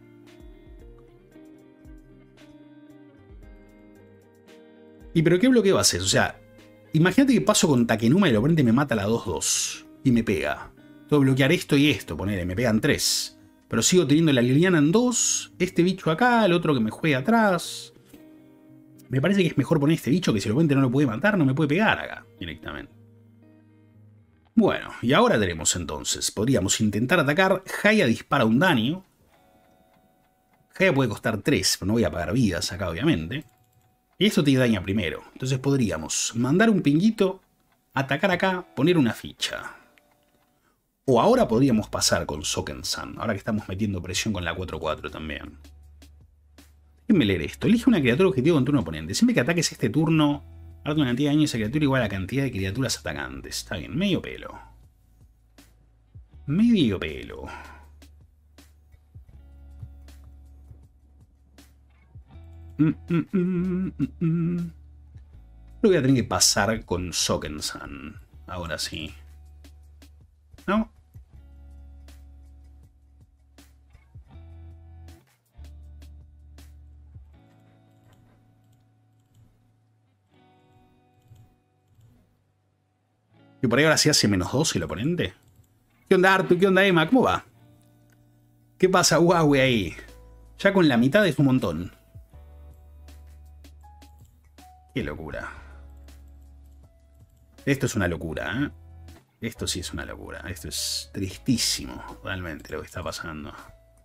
¿Y pero qué bloqueo haces? O sea, imagínate que paso con Takenuma y el oponente me mata a la 2-2. Y me pega. Tengo que bloquear esto y esto, ponele, me pegan 3. Pero sigo teniendo la Liliana en 2. Este bicho acá, el otro que me juega atrás. Me parece que es mejor poner este bicho que si el oponente no lo puede matar, no me puede pegar acá directamente. Bueno, y ahora tenemos entonces. Podríamos intentar atacar. Jaya dispara un daño. Jaya puede costar 3, pero no voy a pagar vidas acá, obviamente. Y esto te daña primero. Entonces podríamos mandar un pinguito, atacar acá, poner una ficha. O ahora podríamos pasar con Soken-san, ahora que estamos metiendo presión con la 4-4 también. Déjenme leer esto. Elige una criatura objetivo contra un oponente. Siempre que ataques este turno, harta una cantidad de daño a esa criatura igual a la cantidad de criaturas atacantes. Está bien, medio pelo. Medio pelo. Creo que voy a tener que pasar con Soken-san. Ahora sí. ¿No? Y por ahí ahora sí hace -2 el oponente. ¿Qué onda, Artu? ¿Qué onda, Emma? ¿Cómo va? ¿Qué pasa, Huawei ahí? Ya con la mitad es un montón. Qué locura. Esto es una locura, ¿eh? Esto sí es una locura. Esto es tristísimo, realmente, lo que está pasando.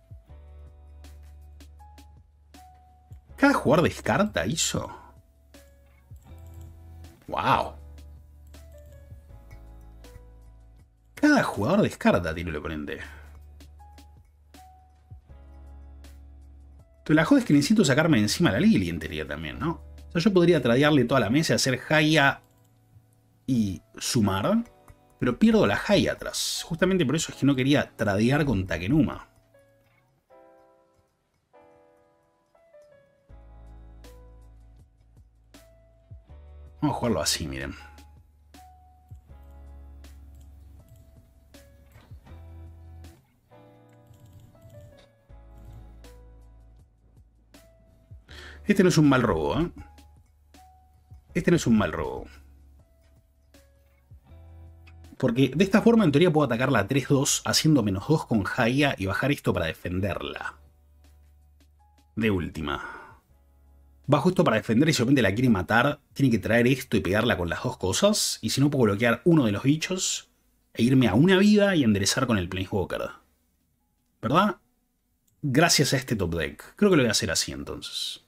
¿Cada jugador descarta hizo? ¡Wow! Cada jugador descarta, tiro el oponente. Pero la joda es que necesito sacarme de encima la Lily en teoría también, ¿no? O sea, yo podría tradearle toda la mesa, hacer Jaya y sumar, pero pierdo la Jaya atrás. Justamente por eso es que no quería tradear con Takenuma. Vamos a jugarlo así, miren. Este no es un mal robo, ¿eh? Este no es un mal robo. Porque de esta forma en teoría puedo atacarla a 3-2 haciendo -2 con Jaya y bajar esto para defenderla. De última. Bajo esto para defender y si de repente la quiere matar, tiene que traer esto y pegarla con las dos cosas. Y si no, puedo bloquear uno de los bichos e irme a una vida y enderezar con el Planeswalker. ¿Verdad? Gracias a este top deck. Creo que lo voy a hacer así entonces.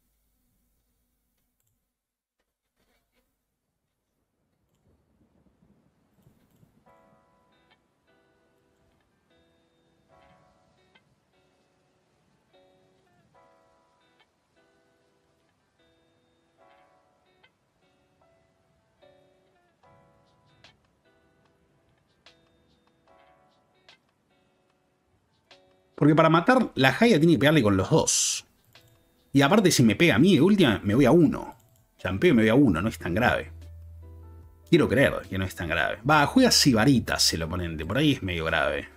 Porque para matar la Jaya tiene que pegarle con los dos. Y aparte si me pega a mí de última, me voy a 1. Champeo y me voy a 1, no es tan grave. Quiero creer que no es tan grave. Va, juega Sibaritas el oponente, por ahí es medio grave.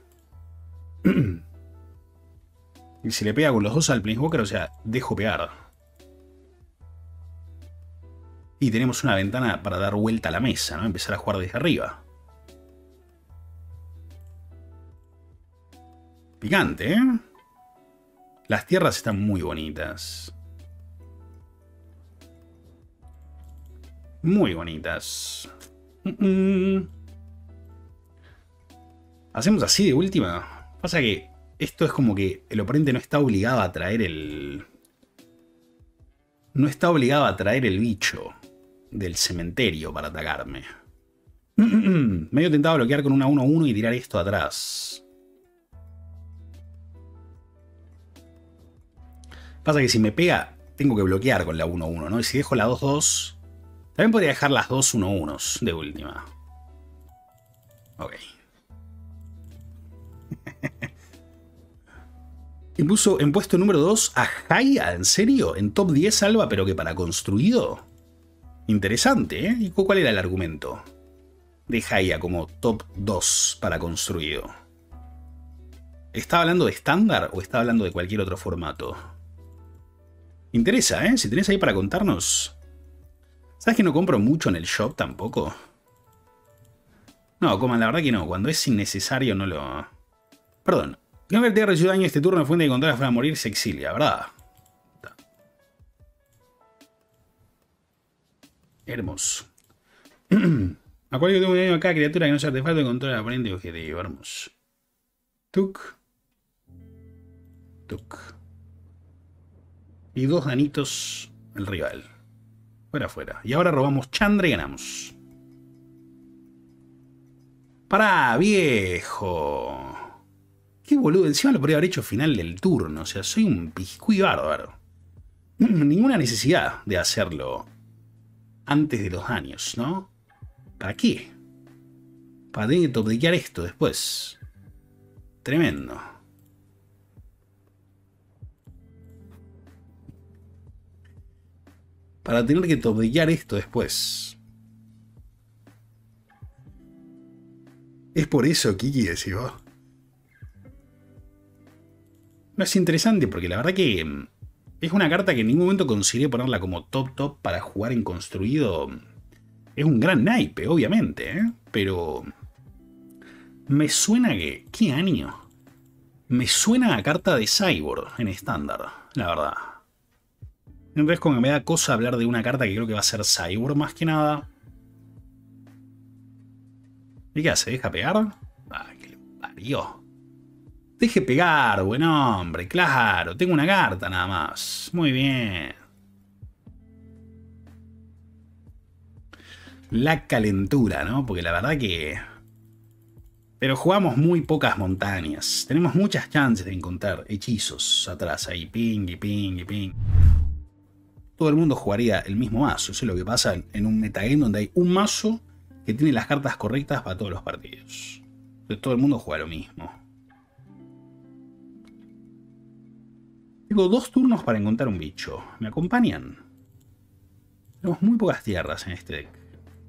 Y si le pega con los dos al Planeswalker, o sea, dejo pegar. Y tenemos una ventana para dar vuelta a la mesa, ¿no? Empezar a jugar desde arriba. Picante, ¿eh? Las tierras están muy bonitas. Muy bonitas. Hacemos así de última. Pasa que esto es como que el oponente no está obligado a traer el... No está obligado a traer el bicho del cementerio para atacarme. Medio tentado a bloquear con una 1-1 y tirar esto atrás. Pasa que si me pega, tengo que bloquear con la 1-1, ¿no? Y si dejo la 2-2, también podría dejar las 2 1-1s de última. Ok. Impuso en puesto número 2 a Haya, ¿en serio? En top 10 Alba, pero que para construido. Interesante, ¿eh? ¿Y cuál era el argumento de Haya como top 2 para construido? ¿Está hablando de estándar o está hablando de cualquier otro formato? Interesa, ¿eh? Si tenés ahí para contarnos. ¿Sabes que no compro mucho en el shop tampoco? No, Coman, la verdad que no. Cuando es innecesario no lo... Perdón. No que te haya recibido daño este turno de fuente de control para morir se exilia, ¿verdad? Hermoso. ¿A cuál yo tengo un daño a cada criatura que no sea artefacto de control del oponente objetivo? Hermoso. Tuk. Tuk. Y 2 danitos al rival. Fuera, fuera. Y ahora robamos Chandra y ganamos. ¡Pará, viejo! Qué boludo. Encima lo podría haber hecho final del turno. O sea, soy un piscuí bárbaro. Ninguna necesidad de hacerlo antes de los daños, ¿no? ¿Para qué? Para tener que topdequear esto después. Tremendo. Para tener que topdequear esto después. Es por eso, Kiki, decís vos. No es interesante porque la verdad que es una carta que en ningún momento consideré ponerla como top para jugar en construido. Es un gran naipe, obviamente, ¿eh? Pero me suena que... ¿Qué año? Me suena a carta de Cyborg en estándar, la verdad. Entonces como que me da cosa hablar de una carta que creo que va a ser Cyborg más que nada. ¿Y qué hace? ¿Deja pegar? Ah, que le parió. Deje pegar, buen hombre, claro. Tengo una carta nada más. Muy bien. La calentura, ¿no? Porque la verdad que... Pero jugamos muy pocas montañas. Tenemos muchas chances de encontrar hechizos atrás ahí. Ping y ping y ping. Todo el mundo jugaría el mismo mazo. Eso es lo que pasa en un metagame donde hay un mazo que tiene las cartas correctas para todos los partidos. Entonces todo el mundo juega lo mismo. Tengo 2 turnos para encontrar un bicho. ¿Me acompañan? Tenemos muy pocas tierras en este deck.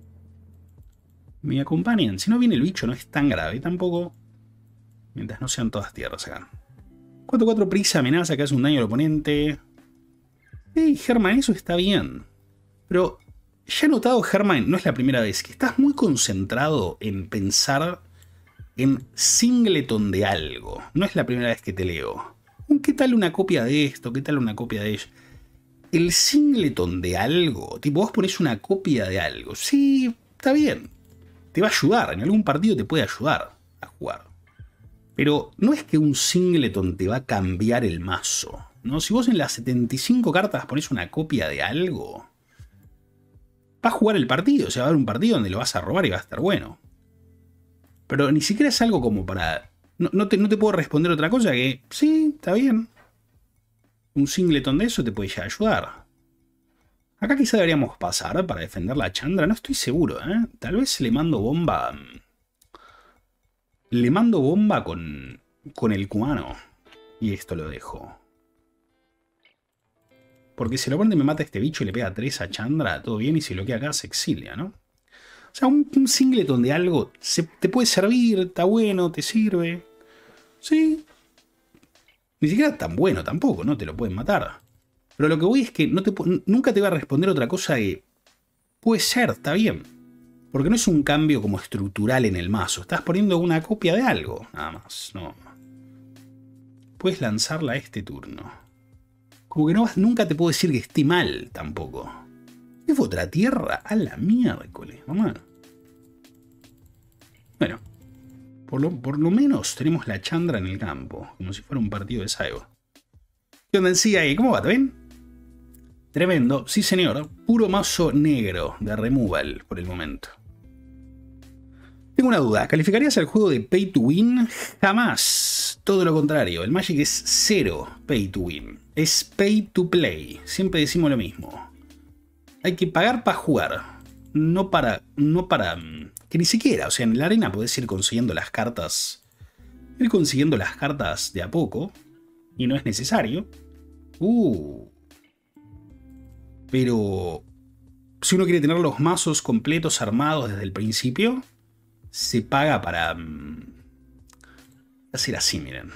¿Me acompañan? Si no viene el bicho no es tan grave tampoco. Mientras no sean todas tierras acá. 4-4 prisa, amenaza que hace un daño al oponente. Hey, Germán, eso está bien. Pero ya he notado, Germán, no es la primera vez, que estás muy concentrado en pensar en singleton de algo. No es la primera vez que te leo. ¿Qué tal una copia de esto? ¿Qué tal una copia de ello? El singleton de algo, tipo vos ponés una copia de algo. Sí, está bien. Te va a ayudar, en algún partido te puede ayudar a jugar. Pero no es que un singleton te va a cambiar el mazo, ¿no? Si vos en las 75 cartas ponés una copia de algo, va a jugar el partido. O sea, va a haber un partido donde lo vas a robar y va a estar bueno. Pero ni siquiera es algo como para... No te puedo responder otra cosa que... Sí, está bien. Un singleton de eso te puede ya ayudar. Acá quizá deberíamos pasar para defender la Chandra. No estoy seguro, ¿eh? Tal vez le mando bomba... Le mando bomba con el cubano. Y esto lo dejo. Porque si el oponente me mata este bicho y le pega 3 a Chandra, todo bien. Y si lo queda acá se exilia, ¿no? O sea, un singleton de algo te puede servir, está bueno, te sirve. Sí. Ni siquiera tan bueno tampoco, ¿no? Te lo pueden matar. Pero lo que voy es que nunca te va a responder otra cosa que... Puede ser, está bien. Porque no es un cambio como estructural en el mazo. Estás poniendo una copia de algo, nada más. No. Puedes lanzarla este turno. Como que nunca te puedo decir que esté mal tampoco. ¿Es otra tierra? A la miércoles, mamá. Bueno. por lo menos tenemos la Chandra en el campo, como si fuera un partido de Saigo. ¿Qué onda en sí ahí? ¿Cómo va? ¿Todo bien? Tremendo, sí señor. Puro mazo negro de removal por el momento. Tengo una duda. ¿Calificarías el juego de Pay to Win? Jamás. Todo lo contrario. El Magic es cero Pay to Win. Es Pay to Play. Siempre decimos lo mismo. Hay que pagar para jugar. No para... que ni siquiera. O sea, en la arena podés ir consiguiendo las cartas. Ir consiguiendo las cartas de a poco. Y no es necesario. Pero... si uno quiere tener los mazos completos armados desde el principio... se paga para... hacer así, miren.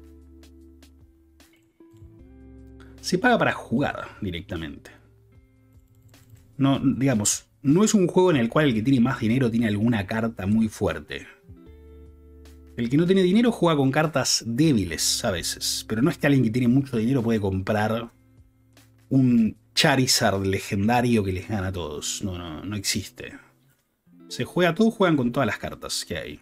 Se paga para jugar directamente. No, digamos, no es un juego en el cual el que tiene más dinero tiene alguna carta muy fuerte. El que no tiene dinero juega con cartas débiles a veces. Pero no es que alguien que tiene mucho dinero puede comprar un Charizard legendario que les gana a todos. No existe. Se juega, todos juegan con todas las cartas que hay.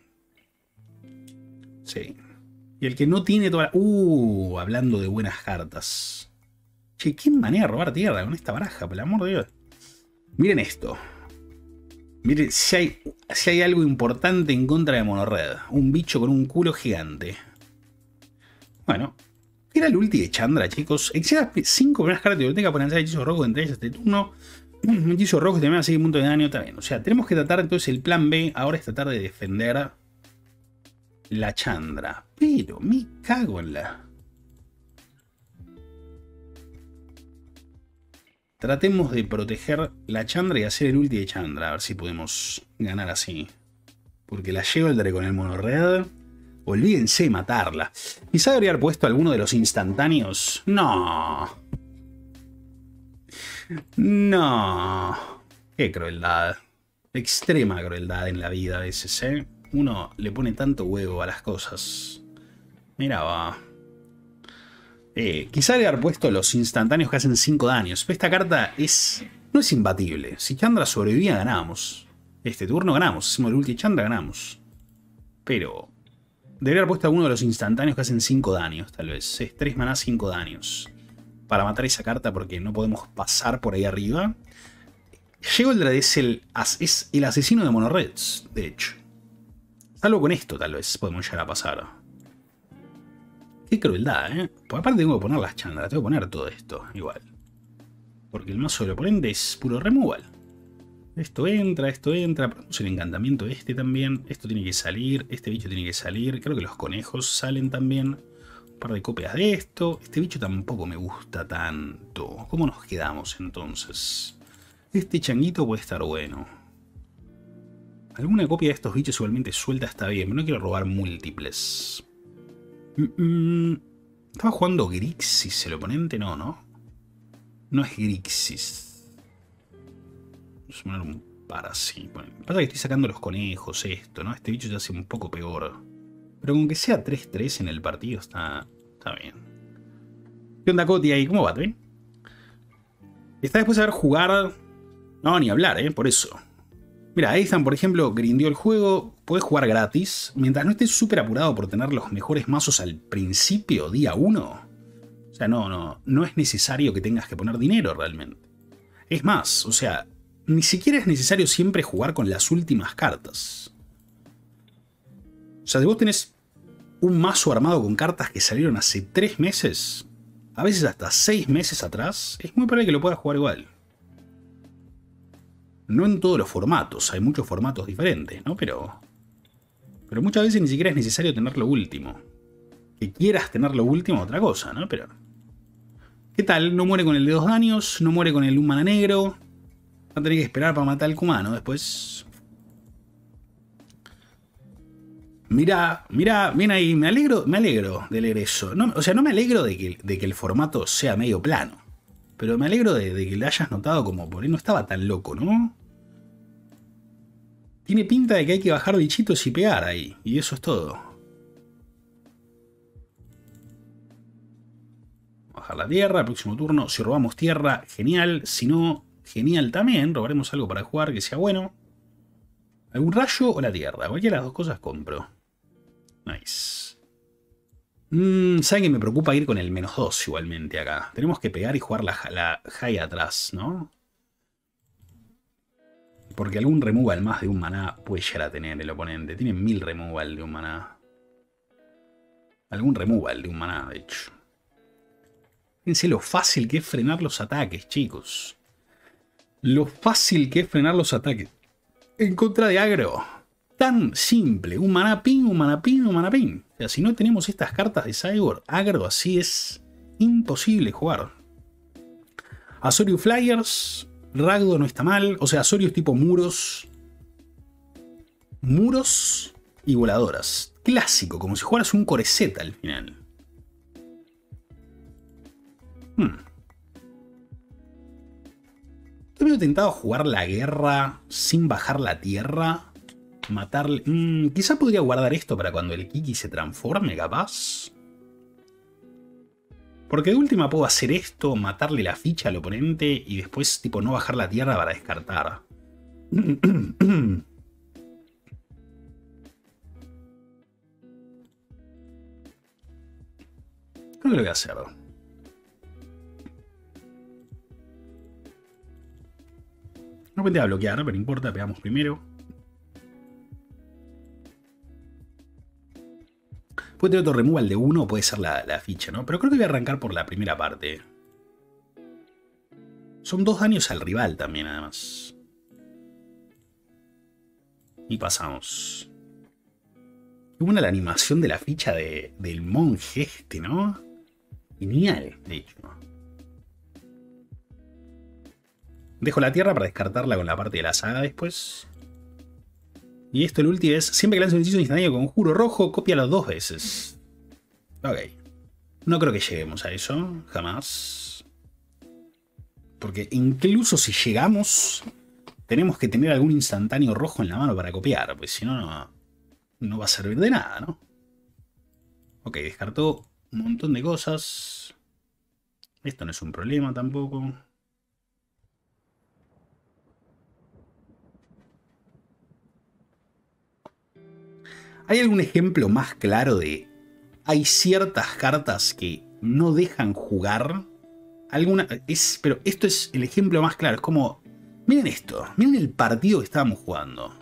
Sí. Y el que no tiene todas... hablando de buenas cartas. Che, qué manera de robar tierra con esta baraja, por el amor de Dios. Miren esto. Miren, si hay algo importante en contra de Monored. Un bicho con un culo gigante. Bueno. Era el ulti de Chandra, chicos. Exige 5 primeras cartas de biblioteca por lanzar hechizos rojos entre ellas este turno. Un hechizo rojo también hace un punto de daño también. O sea, tenemos que tratar entonces el plan B. Ahora es tratar de defender la Chandra. Pero me cago en la... Tratemos de proteger la Chandra y hacer el ulti de Chandra. A ver si podemos ganar así. Porque la Sheoldred con el Monored... olvídense de matarla. Quizá debería haber puesto alguno de los instantáneos. No. No. Qué crueldad. Extrema crueldad en la vida a veces, ¿eh? Uno le pone tanto huevo a las cosas. Mira, va. Quizá debería haber puesto los instantáneos que hacen 5 daños. Pero esta carta no es imbatible. Si Chandra sobrevivía, ganamos. Este turno ganamos. Hacemos el ulti de Chandra, ganamos. Pero... debería haber puesto alguno de los instantáneos que hacen 5 daños, tal vez. Es 3 maná, 5 daños. Para matar esa carta porque no podemos pasar por ahí arriba. Sheoldred es el asesino de Monoreds, de hecho. Salvo con esto, tal vez, podemos llegar a pasar. Qué crueldad, ¿eh? Por aparte tengo que poner las Chandras, tengo que poner todo esto, igual. Porque el mazo del oponente es puro removal. Esto entra, ponemos el encantamiento este también. Esto tiene que salir, este bicho tiene que salir. Creo que los conejos salen también. Un par de copias de esto. Este bicho tampoco me gusta tanto. ¿Cómo nos quedamos entonces? Este changuito puede estar bueno. Alguna copia de estos bichos igualmente suelta está bien, pero no quiero robar múltiples. ¿Estaba jugando Grixis el oponente? No, ¿no? No es Grixis. Vamos a poner un par así. Bueno, pasa que estoy sacando los conejos, esto, ¿no? Este bicho ya hace un poco peor. Pero con que sea 3-3 en el partido está bien. ¿Qué onda, Coti, ahí? ¿Cómo va? ¿Bien? Está después de haber jugado... No, ni hablar, por eso. Mira, Ethan, por ejemplo, grindeó el juego. Puedes jugar gratis. Mientras no estés súper apurado por tener los mejores mazos al principio, día 1. O sea, no es necesario que tengas que poner dinero realmente. Es más, o sea, ni siquiera es necesario siempre jugar con las últimas cartas. O sea, si vos tenés un mazo armado con cartas que salieron hace 3 meses, a veces hasta 6 meses atrás, es muy probable que lo puedas jugar igual. No en todos los formatos, hay muchos formatos diferentes, ¿no? Pero muchas veces ni siquiera es necesario tener lo último. Que quieras tener lo último, otra cosa, ¿no? Pero... ¿qué tal? No muere con el de 2 daños, no muere con el 1 mana negro. Va a tener que esperar para matar al Kumano después. Mirá, bien ahí, me alegro de leer eso. No, o sea, no me alegro de que el formato sea medio plano. Pero me alegro de que le hayas notado como por ahí no estaba tan loco, ¿no? Tiene pinta de que hay que bajar bichitos y pegar ahí. Y eso es todo. Bajar la tierra, el próximo turno. Si robamos tierra, genial. Si no, genial también. Robaremos algo para jugar que sea bueno. ¿Algún rayo o la tierra? Cualquiera de las dos cosas compro. Nice. ¿Saben que me preocupa ir con el -2 igualmente acá? Tenemos que pegar y jugar la high atrás, ¿no? Porque algún removal más de un maná puede llegar a tener el oponente. Tiene 1000 removal de un maná. Algún removal de un maná, de hecho. Fíjense lo fácil que es frenar los ataques, chicos. Lo fácil que es frenar los ataques. En contra de agro. Tan simple. Un maná ping, un maná ping, un maná ping. O sea, si no tenemos estas cartas de Cyborg, agro así es imposible jugar. Azorius Flyers. Ragdo no está mal. O sea, Azorius tipo muros. Muros y voladoras. Clásico, como si jugaras un Coreseta al final. Estoy medio tentado a jugar la guerra sin bajar la tierra. Matarle. Quizá podría guardar esto para cuando el Kiki se transforme, capaz. Porque de última puedo hacer esto, matarle la ficha al oponente y después tipo no bajar la tierra para descartar. Creo que lo voy a hacer. No pensé a bloquear, pero no importa, pegamos primero. Puede tener otro removal de 1 o puede ser la ficha, ¿no? Pero creo que voy a arrancar por la primera parte. Son 2 daños al rival también, además. Y pasamos. Qué buena la animación de la ficha del monje este, ¿no? Genial, de hecho. Dejo la tierra para descartarla con la parte de la saga después. Y esto, el ulti es, siempre que lance un hechizo instantáneo con conjuro rojo, cópialo 2 veces. Ok. No creo que lleguemos a eso, jamás. Porque incluso si llegamos, tenemos que tener algún instantáneo rojo en la mano para copiar, pues si no, no va a servir de nada, ¿no? Ok, descartó un montón de cosas. Esto no es un problema tampoco. ¿Hay algún ejemplo más claro de... Hay ciertas cartas que no dejan jugar? Pero esto es el ejemplo más claro. Es como... Miren esto. Miren el partido que estábamos jugando.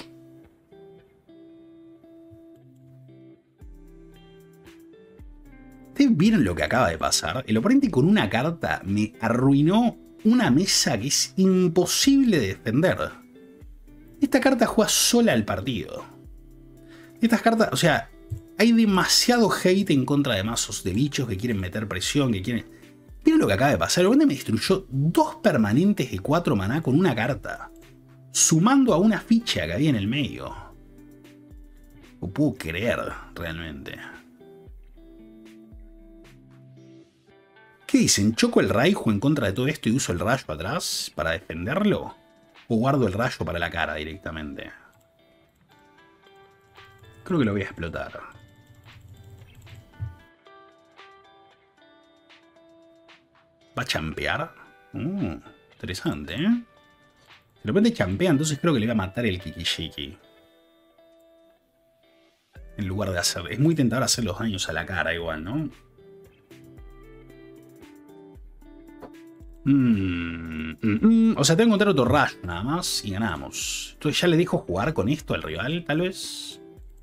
¿Ustedes vieron lo que acaba de pasar? El oponente con una carta me arruinó una mesa que es imposible de defender. Esta carta juega sola el partido. Estas cartas, o sea, hay demasiado hate en contra de mazos de bichos que quieren meter presión, que quieren... ¿Vieron lo que acaba de pasar? El oponente me destruyó 2 permanentes de 4 maná con una carta, sumando a una ficha que había en el medio. No puedo creer, realmente. ¿Qué dicen? ¿Choco el Raichu en contra de todo esto y uso el rayo atrás para defenderlo? ¿O guardo el rayo para la cara directamente? Creo que lo voy a explotar. ¿Va a champear? Interesante, ¿eh? De repente champea, entonces creo que le va a matar el Kikishiki. En lugar de hacer... Es muy tentador hacer los daños a la cara igual, ¿no? O sea, tengo que encontrar otro rayo nada más y ganamos. Entonces ya le dejo jugar con esto al rival, tal vez.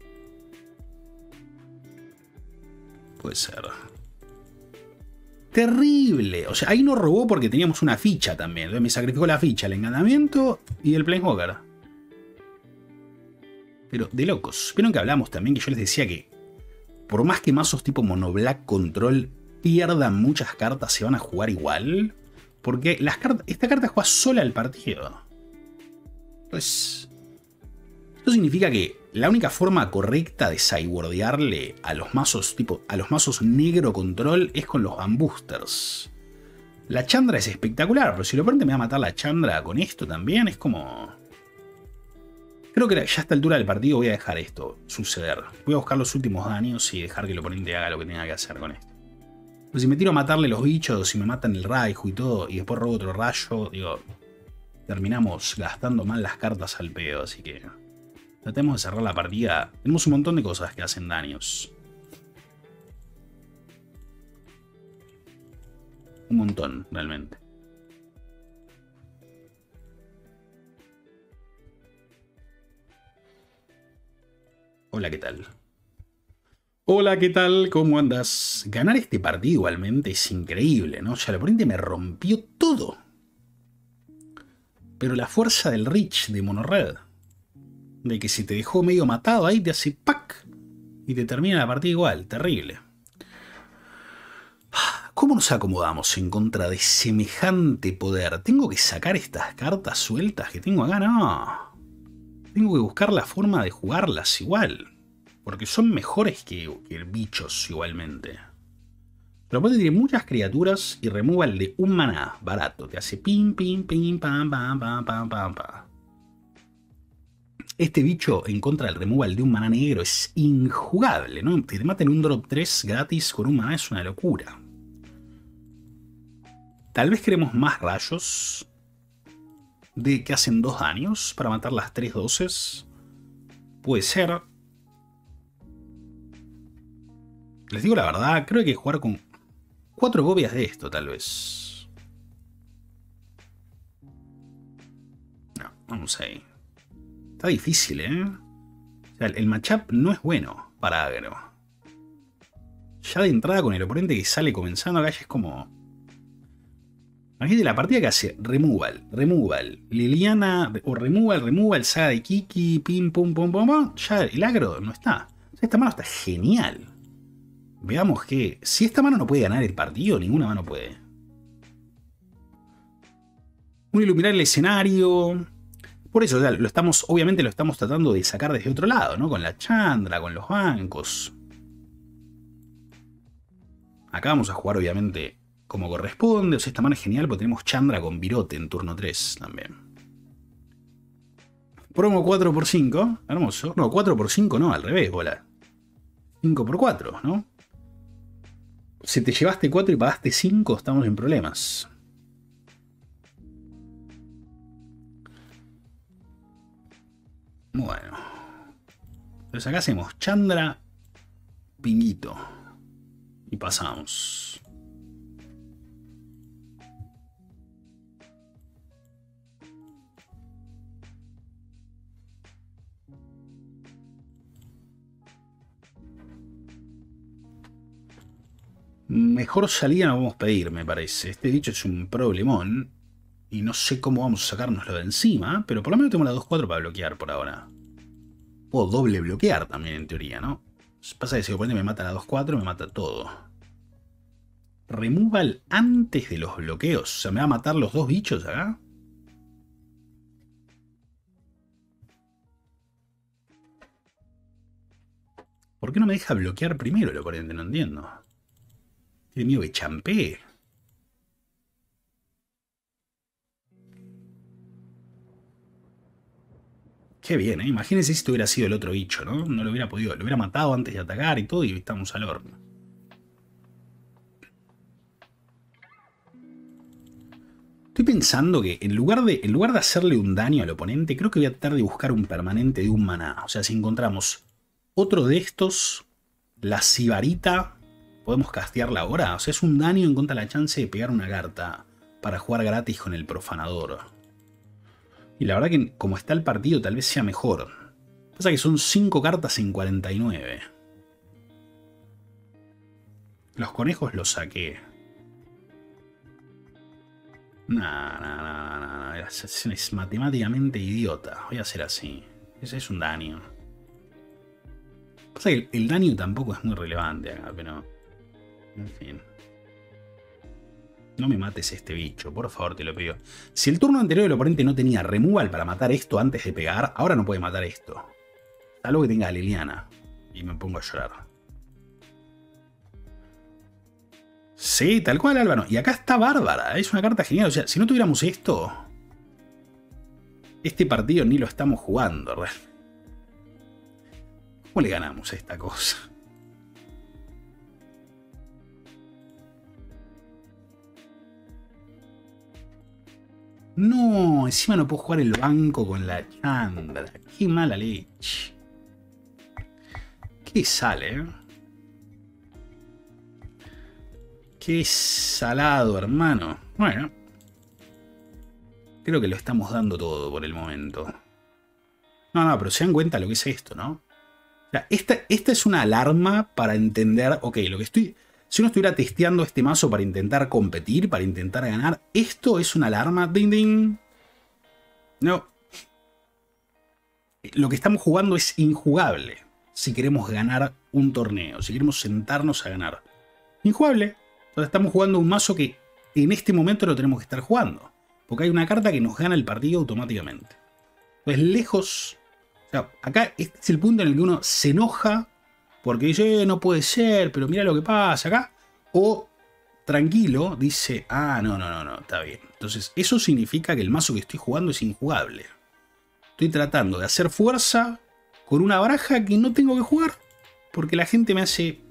Puede ser. Terrible. O sea, ahí no robó porque teníamos una ficha también. Entonces me sacrificó la ficha, el encanamiento y el Planeswalker. Pero de locos. Vieron que hablamos también que yo les decía que por más que mazos tipo Monoblack Control pierdan muchas cartas, se van a jugar igual. Porque esta carta juega sola el partido. Pues... Esto significa que la única forma correcta de cybordearle a los mazos negro control es con los Bamboosters. La Chandra es espectacular, pero si el oponente me va a matar la Chandra con esto también, es como... Creo que ya a esta altura del partido voy a dejar esto suceder. Voy a buscar los últimos daños y dejar que el oponente haga lo que tenga que hacer con esto. Pues si me tiro a matarle los bichos, si me matan el Raichu y todo, y después robo otro rayo, digo... Terminamos gastando mal las cartas al pedo, así que... Tratemos de cerrar la partida. Tenemos un montón de cosas que hacen daños. Un montón, realmente. Hola, ¿qué tal? Hola, ¿qué tal? ¿Cómo andas? Ganar este partido igualmente es increíble, ¿no? Ya el oponente me rompió todo. Pero la fuerza del Reach de Monorred, de que si te dejó medio matado ahí te hace ¡pac! Y te termina la partida igual, terrible. ¿Cómo nos acomodamos en contra de semejante poder? ¿Tengo que sacar estas cartas sueltas que tengo acá? No. Tengo que buscar la forma de jugarlas igual. Porque son mejores que bichos igualmente. Pero aparte tiene muchas criaturas y removal de un maná barato. Te hace pim, pim, pim, pam, pam, pam, pam, pam, pam. Este bicho en contra del removal de un maná negro es injugable, ¿no? Que te maten un drop 3 gratis con un maná es una locura. Tal vez queremos más rayos de que hacen 2 daños para matar las 3 doces. Puede ser. Les digo la verdad, creo que hay que jugar con 4 copias de esto, tal vez. No, vamos ahí. Está difícil, ¿eh? O sea, el matchup no es bueno para agro. Ya de entrada con el oponente que sale comenzando acá ya es como... Imagínate la partida que hace removal, Liliana, o removal, saga de Kiki, pim, pum, pum, pum, pum. Ya el agro no está. O sea, esta mano está genial. Veamos que si esta mano no puede ganar el partido, ninguna mano puede. Un iluminar el escenario. Por eso, o sea, obviamente lo estamos tratando de sacar desde otro lado, ¿no? Con la Chandra, con los bancos. Acá vamos a jugar, obviamente, como corresponde. O sea, esta mano es genial porque tenemos Chandra con Virote en turno 3 también. Promo 4x5. Hermoso. No, 4x5 no, al revés, bola. 5x4, ¿no? Si te llevaste 4 y pagaste 5, estamos en problemas. Bueno. Entonces acá hacemos Chandra, Pinguito. Y pasamos. Mejor salida no vamos a pedir, me parece. Este bicho es un problemón. Y no sé cómo vamos a sacárnoslo de encima. Pero por lo menos tengo la 2-4 para bloquear por ahora. Puedo doble bloquear también en teoría, ¿no? Pasa que si el oponente me mata la 2-4, me mata todo. Removal antes de los bloqueos. O sea, ¿me va a matar los 2 bichos acá? ¿Por qué no me deja bloquear primero el oponente? No entiendo. Tiene miedo que champee. Qué bien, ¿eh? Imagínense si esto hubiera sido el otro bicho, ¿no? No lo hubiera podido. Lo hubiera matado antes de atacar y todo y estamos al horno. Estoy pensando que en lugar de hacerle un daño al oponente, creo que voy a tratar de buscar un permanente de un maná. O sea, si encontramos otro de estos, la Sibarita, podemos castearla ahora. O sea, es un daño en contra de la chance de pegar una carta para jugar gratis con el profanador. Y la verdad que como está el partido tal vez sea mejor. Pasa que son 5 cartas en 49. Los conejos los saqué. No. Es matemáticamente idiota. Voy a hacer así. Ese es un daño. Pasa que el daño tampoco es muy relevante acá, pero... En fin. No me mates este bicho, por favor, te lo pido. Si el turno anterior el oponente no tenía removal para matar esto antes de pegar, ahora no puede matar esto. Salvo que tenga a Liliana. Y me pongo a llorar. Sí, tal cual, Álvaro. Y acá está Bárbara. Es una carta genial. O sea, si no tuviéramos esto... Este partido ni lo estamos jugando, ¿verdad? ¿Cómo le ganamos a esta cosa? No, encima no puedo jugar el banco con la Chandra. Qué mala leche. Qué sale, ¿eh? Qué salado, hermano. Bueno. Creo que lo estamos dando todo por el momento. No, pero se dan cuenta lo que es esto, ¿no? O sea, esta es una alarma para entender, ok, lo que estoy... Si uno estuviera testeando este mazo para intentar competir, para intentar ganar, esto es una alarma, ding ding. No. Lo que estamos jugando es injugable. Si queremos ganar un torneo, si queremos sentarnos a ganar. Injugable. Entonces estamos jugando un mazo que en este momento lo tenemos que estar jugando. Porque hay una carta que nos gana el partido automáticamente. Entonces lejos... O sea, acá este es el punto en el que uno se enoja porque dice, no puede ser, pero mira lo que pasa acá. O tranquilo, dice, ah, no, está bien. Entonces eso significa que el mazo que estoy jugando es injugable. Estoy tratando de hacer fuerza con una baraja que no tengo que jugar porque la gente me hace